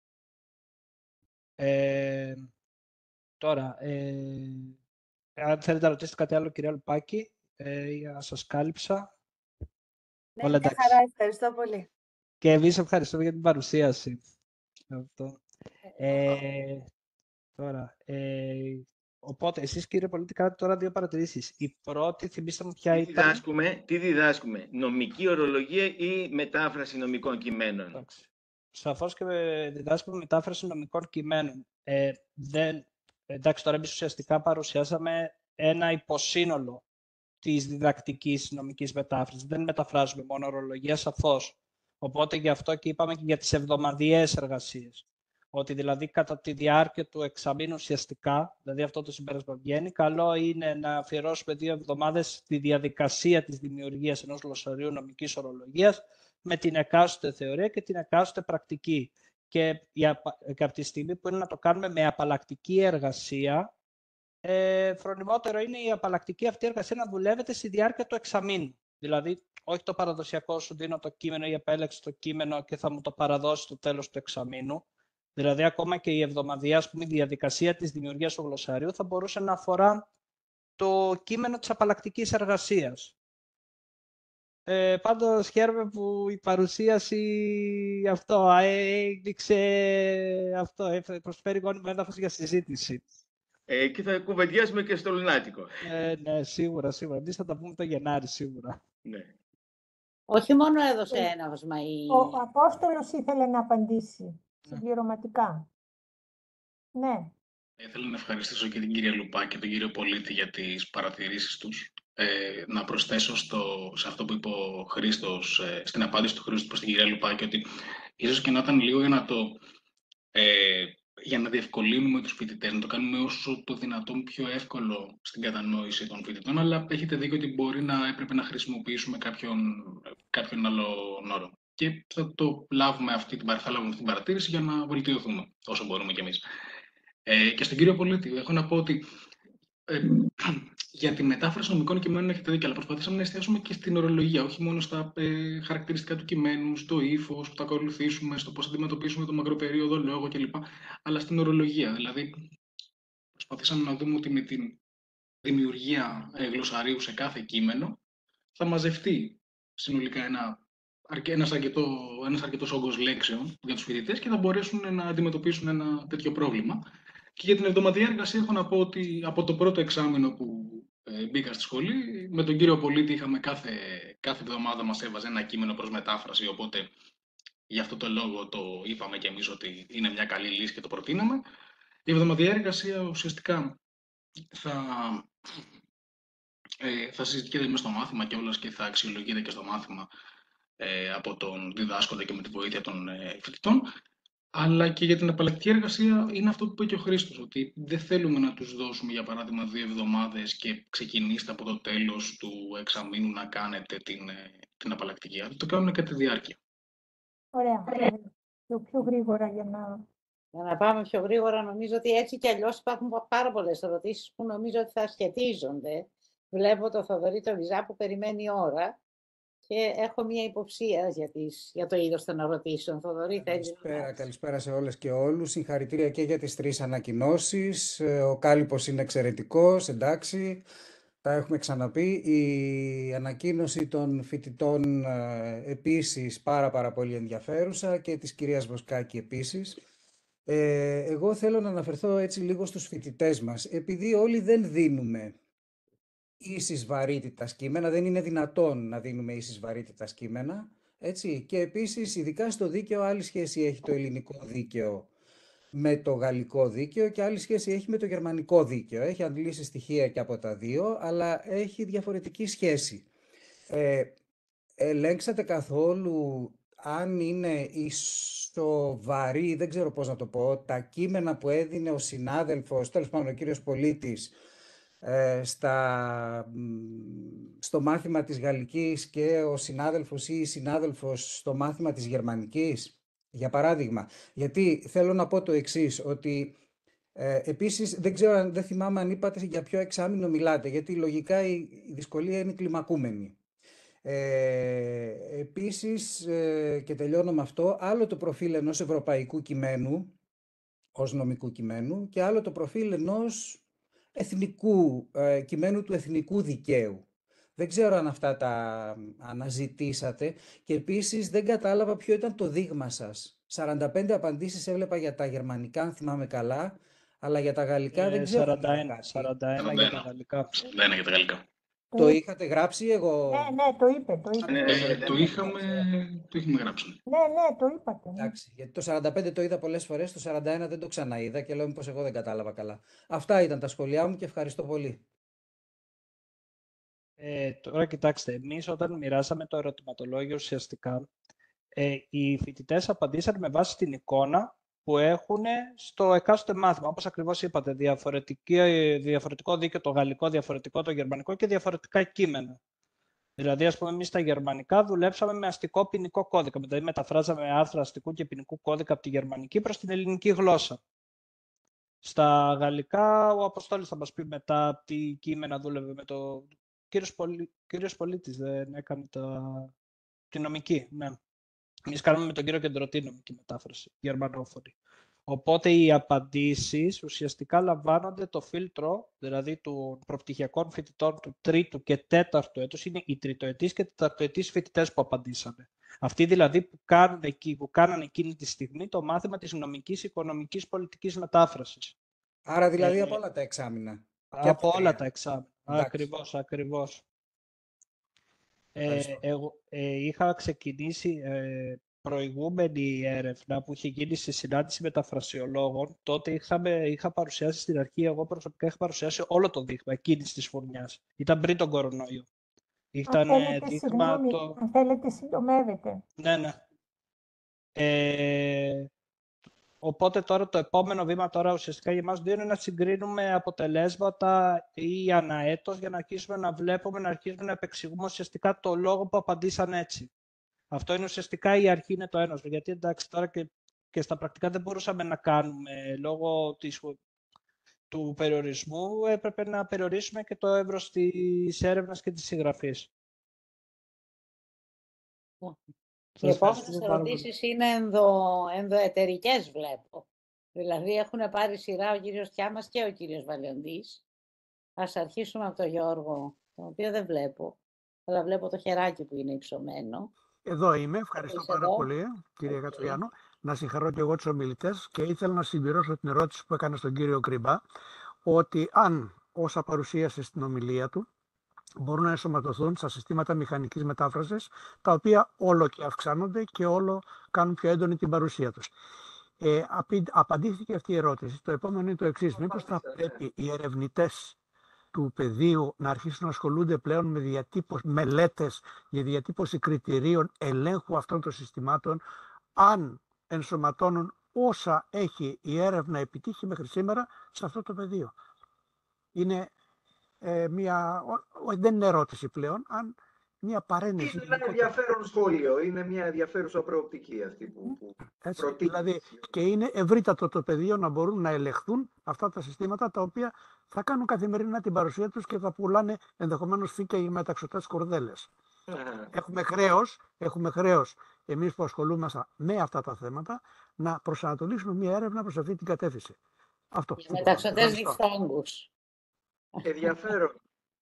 [SPEAKER 6] Ε, τώρα, ε, αν θέλετε να ρωτήσετε κάτι άλλο, κυρία Λουπάκη, ε, για να σας κάλυψα.
[SPEAKER 5] Ναι,
[SPEAKER 6] Όλα
[SPEAKER 5] μια
[SPEAKER 6] εντάξει.
[SPEAKER 5] χαρά, ευχαριστώ πολύ.
[SPEAKER 6] Και εμείς ευχαριστούμε για την παρουσίαση. Αυτό. Ε, τώρα, ε, οπότε, εσείς κύριε Πολίτη, κάνετε τώρα δύο παρατηρήσεις. Η πρώτη, θυμίστε μου ποια
[SPEAKER 9] τι
[SPEAKER 6] ήταν.
[SPEAKER 9] Διδάσκουμε, τι διδάσκουμε, νομική ορολογία ή μετάφραση νομικών κειμένων?
[SPEAKER 6] Εντάξει. Σαφώς και διδάσκουμε μετάφραση νομικών κειμένων. Ε, δεν, εντάξει, τώρα εμείς ουσιαστικά παρουσιάσαμε ένα υποσύνολο της διδακτικής νομικής μετάφρασης. Δεν μεταφράζουμε μόνο ορολογία, σαφώς. Οπότε γι' αυτό και είπαμε και για τις εβδομαδιαίες εργασίες. Ότι δηλαδή κατά τη διάρκεια του εξαμήνου ουσιαστικά, δηλαδή αυτό το συμπέρασμα βγαίνει, καλό είναι να αφιερώσουμε δύο εβδομάδες στη διαδικασία της δημιουργίας ενός γλωσσαρίου νομικής ορολογίας με την εκάστοτε θεωρία και την εκάστοτε πρακτική. Και, και από τη στιγμή που είναι να το κάνουμε με απαλλακτική εργασία, ε, φρονιμότερο είναι η απαλλακτική αυτή εργασία να δουλεύετε στη διάρκεια του εξαμήνου. Δηλαδή, όχι το παραδοσιακό σου δίνω το κείμενο ή επέλεξε το κείμενο και θα μου το παραδώσει στο τέλος του εξαμήνου. Δηλαδή, ακόμα και η εβδομαδία, ας πούμε, η διαδικασία της δημιουργίας του γλωσσαρίου θα μπορούσε να αφορά το κείμενο της απαλλακτικής εργασίας. Ε, πάντως, χαίρομαι που η παρουσίαση αυτό έδειξε αυτό, προσφέρει γόνιμο έδαφος για συζήτηση.
[SPEAKER 9] Ε, και θα κουβεντιάσουμε και στο Λουνάτικο.
[SPEAKER 6] Ε, ναι, σίγουρα, σίγουρα. Εμείς θα τα πούμε το Γενάρη, σίγουρα.
[SPEAKER 9] Ναι.
[SPEAKER 2] Όχι μόνο έδωσε έναυσμα η...
[SPEAKER 3] Ο Απόστολος ήθελε να απαντήσει συμπληρωματικά. Ναι.
[SPEAKER 1] Ήθελα να ευχαριστήσω και την κυρία Λουπάκη και τον κύριο Πολίτη για τις παρατηρήσεις τους. Ε, να προσθέσω στο, σε αυτό που είπε ο Χρήστος, ε, στην απάντηση του Χρήστου προς την κυρία Λουπάκη, ότι ίσως και να ήταν λίγο για να το... Ε, για να διευκολύνουμε τους φοιτητές, να το κάνουμε όσο το δυνατόν πιο εύκολο στην κατανόηση των φοιτητών, αλλά έχετε δίκιο ότι μπορεί να έπρεπε να χρησιμοποιήσουμε κάποιον, κάποιον άλλο όρο. Και θα το λάβουμε αυτή την, θα λάβουμε αυτή την παρατήρηση για να βελτιωθούμε όσο μπορούμε κι εμείς. Ε, και στον κύριο Πολίτη, έχω να πω ότι ε, για τη μετάφραση νομικών κειμένων έχετε δίκιο, αλλά προσπαθήσαμε να εστιάσουμε και στην ορολογία, όχι μόνο στα ε, χαρακτηριστικά του κειμένου, στο ύφος που θα ακολουθήσουμε, στο πώς αντιμετωπίσουμε το μακροπερίοδο λόγο κλπ. Αλλά στην ορολογία. Δηλαδή, προσπαθήσαμε να δούμε ότι με την δημιουργία ε, γλωσσαρίου σε κάθε κείμενο θα μαζευτεί συνολικά ένα, ένας, αρκετό, ένας αρκετός όγκος λέξεων για τους φοιτητές και θα μπορέσουν να αντιμετωπίσουν ένα τέτοιο πρόβλημα. Και για την εβδομαδιαία εργασία έχω να πω ότι από το πρώτο εξάμηνο που ε, μπήκα στη σχολή, με τον κύριο Πολίτη είχαμε κάθε, κάθε εβδομάδα μας έβαζε ένα κείμενο προς μετάφραση, οπότε γι' αυτό το λόγο το είπαμε κι εμείς ότι είναι μια καλή λύση και το προτείναμε. Η εβδομαδιαία εργασία ουσιαστικά θα, ε, θα συζητιέται μέσα στο μάθημα κιόλας και θα αξιολογείται και στο μάθημα ε, από τον διδάσκοντα και με τη βοήθεια των ε, φοιτητών. Αλλά και για την απαλλακτική εργασία είναι αυτό που είπε και ο Χρήστος, ότι δεν θέλουμε να τους δώσουμε, για παράδειγμα, δύο εβδομάδες και ξεκινήστε από το τέλος του εξαμήνου να κάνετε την, ε, την απαλλακτική. Αλλά το κάνουν κατά τη διάρκεια.
[SPEAKER 3] Ωραία. Το πιο γρήγορα για να...
[SPEAKER 2] Για να πάμε πιο γρήγορα, νομίζω ότι έτσι κι αλλιώς υπάρχουν πάρα πολλές ερωτήσεις που νομίζω ότι θα σχετίζονται. Βλέπω το Θοδωρή τον Λιζά που περιμένει ώρα και έχω μία υποψία για, τις, για το είδος των ερωτήσεων. Θοδωρή,
[SPEAKER 10] καλησπέρα, καλησπέρα σε όλες και όλους. Συγχαρητήρια και για τις τρεις ανακοινώσεις. Ο κάλυπος είναι εξαιρετικός, εντάξει. Τα έχουμε ξαναπεί. Η ανακοίνωση των φοιτητών ε, επίσης πάρα πάρα πολύ ενδιαφέρουσα και της κυρίας Βοσκάκη επίσης. Ε, εγώ θέλω να αναφερθώ έτσι λίγο στους φοιτητές μας. Επειδή όλοι δεν δίνουμε ίσης βαρύτητας κείμενα, δεν είναι δυνατόν να δίνουμε ίσης βαρύτητας κείμενα, έτσι. Και επίσης, ειδικά στο δίκαιο, άλλη σχέση έχει το ελληνικό δίκαιο με το γαλλικό δίκαιο και άλλη σχέση έχει με το γερμανικό δίκαιο. Έχει αντλήσει στοιχεία και από τα δύο, αλλά έχει διαφορετική σχέση. Ε, ελέγξατε καθόλου αν είναι ισοβαρή, δεν ξέρω πώς να το πω, τα κείμενα που έδινε ο συνάδελφος, τέλος πάντων ο κύριος Πολίτης, ε, στα, στο μάθημα της γαλλικής και ο συνάδελφος ή η συνάδελφος στο μάθημα της γερμανικής, για παράδειγμα. Γιατί θέλω να πω το εξής, ότι ε, επίσης δεν ξέρω, δεν θυμάμαι αν είπατε για ποιο εξάμηνο μιλάτε, γιατί λογικά η, η δυσκολία είναι κλιμακούμενη. Ε, επίσης, ε, και τελειώνω με αυτό, άλλο το προφίλ ενός ευρωπαϊκού κειμένου, ως νομικού κειμένου, και άλλο το προφίλ ενός εθνικού, ε, κειμένου του εθνικού δικαίου. Δεν ξέρω αν αυτά τα αναζητήσατε και επίσης δεν κατάλαβα ποιο ήταν το δείγμα σας. σαράντα πέντε απαντήσεις έβλεπα για τα γερμανικά, αν θυμάμαι καλά, αλλά για τα γαλλικά ε, δεν ξέρω.
[SPEAKER 6] σαράντα ένα, σαράντα ένα για τα γαλλικά.
[SPEAKER 1] σαράντα ένα για τα γαλλικά.
[SPEAKER 10] Το είχατε γράψει εγώ?
[SPEAKER 3] Ναι, ναι, το είπε. Το, είπε.
[SPEAKER 1] Ε, το, είχαμε, το είχαμε γράψει.
[SPEAKER 3] Ναι, ναι, το είπατε. Ναι.
[SPEAKER 10] Εντάξει, γιατί το σαράντα πέντε το είδα πολλές φορές, το σαράντα ένα δεν το ξαναείδα και λέω μήπως εγώ δεν κατάλαβα καλά. Αυτά ήταν τα σχόλιά μου και ευχαριστώ πολύ.
[SPEAKER 6] Ε, τώρα κοιτάξτε, εμείς όταν μοιράσαμε το ερωτηματολόγιο ουσιαστικά, ε, οι φοιτητές απαντήσαν με βάση την εικόνα που έχουν στο εκάστοτε μάθημα. Όπως ακριβώς είπατε, διαφορετικό δίκαιο το γαλλικό, διαφορετικό το γερμανικό και διαφορετικά κείμενα. Δηλαδή, ας πούμε, εμείς στα γερμανικά δουλέψαμε με αστικό ποινικό κώδικα. Δηλαδή, μεταφράζαμε άρθρα αστικού και ποινικού κώδικα από τη γερμανική προς την ελληνική γλώσσα. Στα γαλλικά, ο Αποστόλης θα μας πει μετά τι κείμενα δούλευε με το... Κύριος, Πολί... Κύριος Πολίτης δεν έκανε τα... τη νομική, ναι. Εμείς κάναμε με τον κύριο Κεντρωτή νομική μετάφραση, γερμανόφωνη. Οπότε οι απαντήσεις ουσιαστικά λαμβάνονται το φίλτρο, δηλαδή των προπτυχιακών φοιτητών του τρίτου και τέταρτου έτους, είναι οι τριτοετής και τεταρτοετής φοιτητές που απαντήσανε. Αυτοί δηλαδή που κάνουν εκεί, που κάνανε εκείνη τη στιγμή το μάθημα της νομικής, οικονομικής, πολιτικής μετάφρασης.
[SPEAKER 10] Άρα δηλαδή ε, από όλα τα εξάμηνα.
[SPEAKER 6] Από, από όλα τα εξάμηνα. Ακριβώς, ακριβώς. Ε, εγώ ε, είχα ξεκινήσει ε, προηγούμενη έρευνα που είχε γίνει στη συνάντηση μεταφρασιολόγων. Τότε είχαμε, είχα παρουσιάσει στην αρχή, εγώ προσωπικά είχα παρουσιάσει όλο το δείγμα εκείνης της φουρνιάς. Ήταν πριν τον κορονοϊό. Ήταν
[SPEAKER 3] αν θέλετε,
[SPEAKER 6] δείγμα
[SPEAKER 3] συγγνώμη,
[SPEAKER 6] το...
[SPEAKER 3] αν θέλετε συντομεύετε.
[SPEAKER 6] Ναι, ναι. Ε, οπότε τώρα το επόμενο βήμα τώρα ουσιαστικά για εμάς δύο είναι να συγκρίνουμε αποτελέσματα ή αναέτος για να αρχίσουμε να βλέπουμε, να αρχίσουμε να επεξηγούμε ουσιαστικά το λόγο που απαντήσαν έτσι. Αυτό είναι ουσιαστικά η αρχή, είναι το ένωσμα. Γιατί εντάξει τώρα και, και στα πρακτικά δεν μπορούσαμε να κάνουμε λόγω της, του περιορισμού, έπρεπε να περιορίσουμε και το εύρος της έρευνας και της συγγραφής.
[SPEAKER 2] Οι επόμενες ερωτήσεις είναι ενδο, ενδοετερικές, βλέπω. Δηλαδή έχουν πάρει σειρά ο κύριος Κιάμας και ο κύριος Βαλιοντής. Ας αρχίσουμε από τον Γιώργο, τον οποίο δεν βλέπω, αλλά βλέπω το χεράκι που είναι υψωμένο.
[SPEAKER 11] Εδώ είμαι, ευχαριστώ πάρα εδώ. πολύ, κύριε okay. Κατσογιάννου. Να συγχαρώ και εγώ τους ομιλητές και ήθελα να συμπληρώσω την ερώτηση που έκανε στον κύριο Κρυμπά, ότι αν όσα παρουσίασε στην ομιλία του μπορούν να ενσωματωθούν στα συστήματα μηχανικής μετάφρασης, τα οποία όλο και αυξάνονται και όλο κάνουν πιο έντονη την παρουσία τους. Ε, απαντήθηκε αυτή η ερώτηση. Το επόμενο είναι το εξής. Μήπως θα πρέπει οι ερευνητές του πεδίου να αρχίσουν να ασχολούνται πλέον με διατύπωση, μελέτες για διατύπωση κριτηρίων ελέγχου αυτών των συστημάτων, αν ενσωματώνουν όσα έχει η έρευνα επιτύχει μέχρι σήμερα σε αυτό το πεδίο. Είναι ε, μια, ο, ο, δεν είναι ερώτηση πλέον, αν μια παρένεση.
[SPEAKER 4] Είναι ένα ενδιαφέρον σχόλιο, είναι μια ενδιαφέρουσα προοπτική αυτή που, που
[SPEAKER 11] Έτσι,
[SPEAKER 4] προτείνει.
[SPEAKER 11] δηλαδή, και είναι ευρύτατο το πεδίο να μπορούν να ελεγχθούν αυτά τα συστήματα τα οποία θα κάνουν καθημερινά την παρουσία τους και θα πουλάνε ενδεχομένως φύκα ή μεταξωτές κορδέλες. Έχουμε χρέος, έχουμε χρέος εμείς που ασχολούμαστε με αυτά τα θέματα να προσανατολίσουμε μια έρευνα προς αυτή την κατεύθυνση. Αυτό.
[SPEAKER 2] Μεταξωτές διφθόγκους.
[SPEAKER 4] Ενδιαφέρον.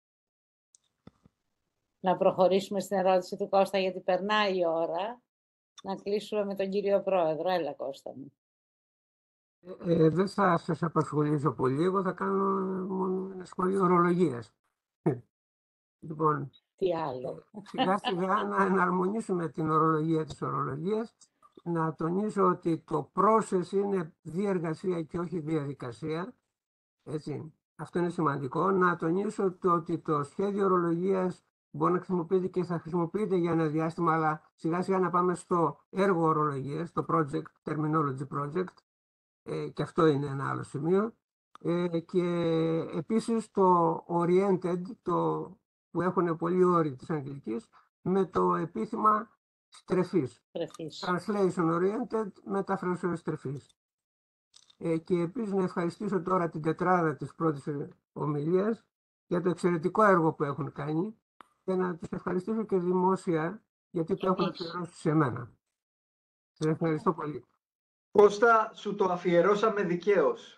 [SPEAKER 2] Να προχωρήσουμε στην ερώτηση του Κώστα, γιατί περνάει η ώρα. Να κλείσουμε με τον κύριο Πρόεδρο. Έλα, Κώστα μου.
[SPEAKER 12] Ε, δεν θα σας απασχολήσω πολύ, εγώ θα κάνω μόνο ένα σχολείο ορολογίας. Λοιπόν,
[SPEAKER 2] τι άλλο.
[SPEAKER 12] Σιγά σιγά να εναρμονίσουμε την ορολογία της ορολογίας, να τονίσω ότι το process είναι διεργασία και όχι διαδικασία, έτσι. Αυτό είναι σημαντικό. Να τονίσω το ότι το σχέδιο ορολογίας μπορεί να χρησιμοποιείται και θα χρησιμοποιείται για ένα διάστημα, αλλά σιγά σιγά να πάμε στο έργο ορολογίας, το project, terminology project, ε, και αυτό είναι ένα άλλο σημείο. Ε, και επίσης το oriented, το που έχουν πολλοί όροι της αγγλικής, με το επίθυμα στρεφής.
[SPEAKER 2] Στρεφής.
[SPEAKER 12] Translation oriented, μετάφραση στρεφής. Ε, και επίσης να ευχαριστήσω τώρα την τετράδα της πρώτης ομιλίας για το εξαιρετικό έργο που έχουν κάνει και να τους ευχαριστήσω και δημόσια γιατί το έχουν αφιερώσει σε μένα. Σας ευχαριστώ πολύ.
[SPEAKER 4] Κώστα, σου το αφιερώσαμε δικαίως.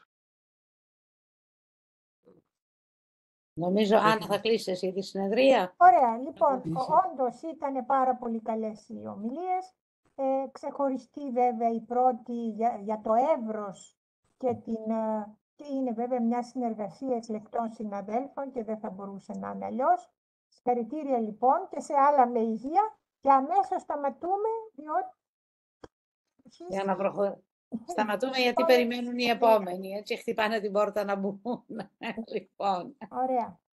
[SPEAKER 2] Νομίζω, Άννα, θα κλείσεις εσύ τη συνεδρία.
[SPEAKER 3] Ωραία, λοιπόν, όντως ήταν πάρα πολύ καλές οι ομιλίες. Ε, ξεχωριστή βέβαια η πρώτη για, για το εύρος και την, ε, και είναι βέβαια μια συνεργασία εκλεκτών συναδέλφων και δεν θα μπορούσε να είναι αλλιώς. Συγχαρητήρια λοιπόν και σε άλλα με υγεία και αμέσως σταματούμε διότι...
[SPEAKER 2] Για να προχωρήσουμε. Σταματούμε γιατί περιμένουν οι επόμενοι, έτσι χτυπάνε την πόρτα να μπουν. Λοιπόν.
[SPEAKER 3] Ωραία.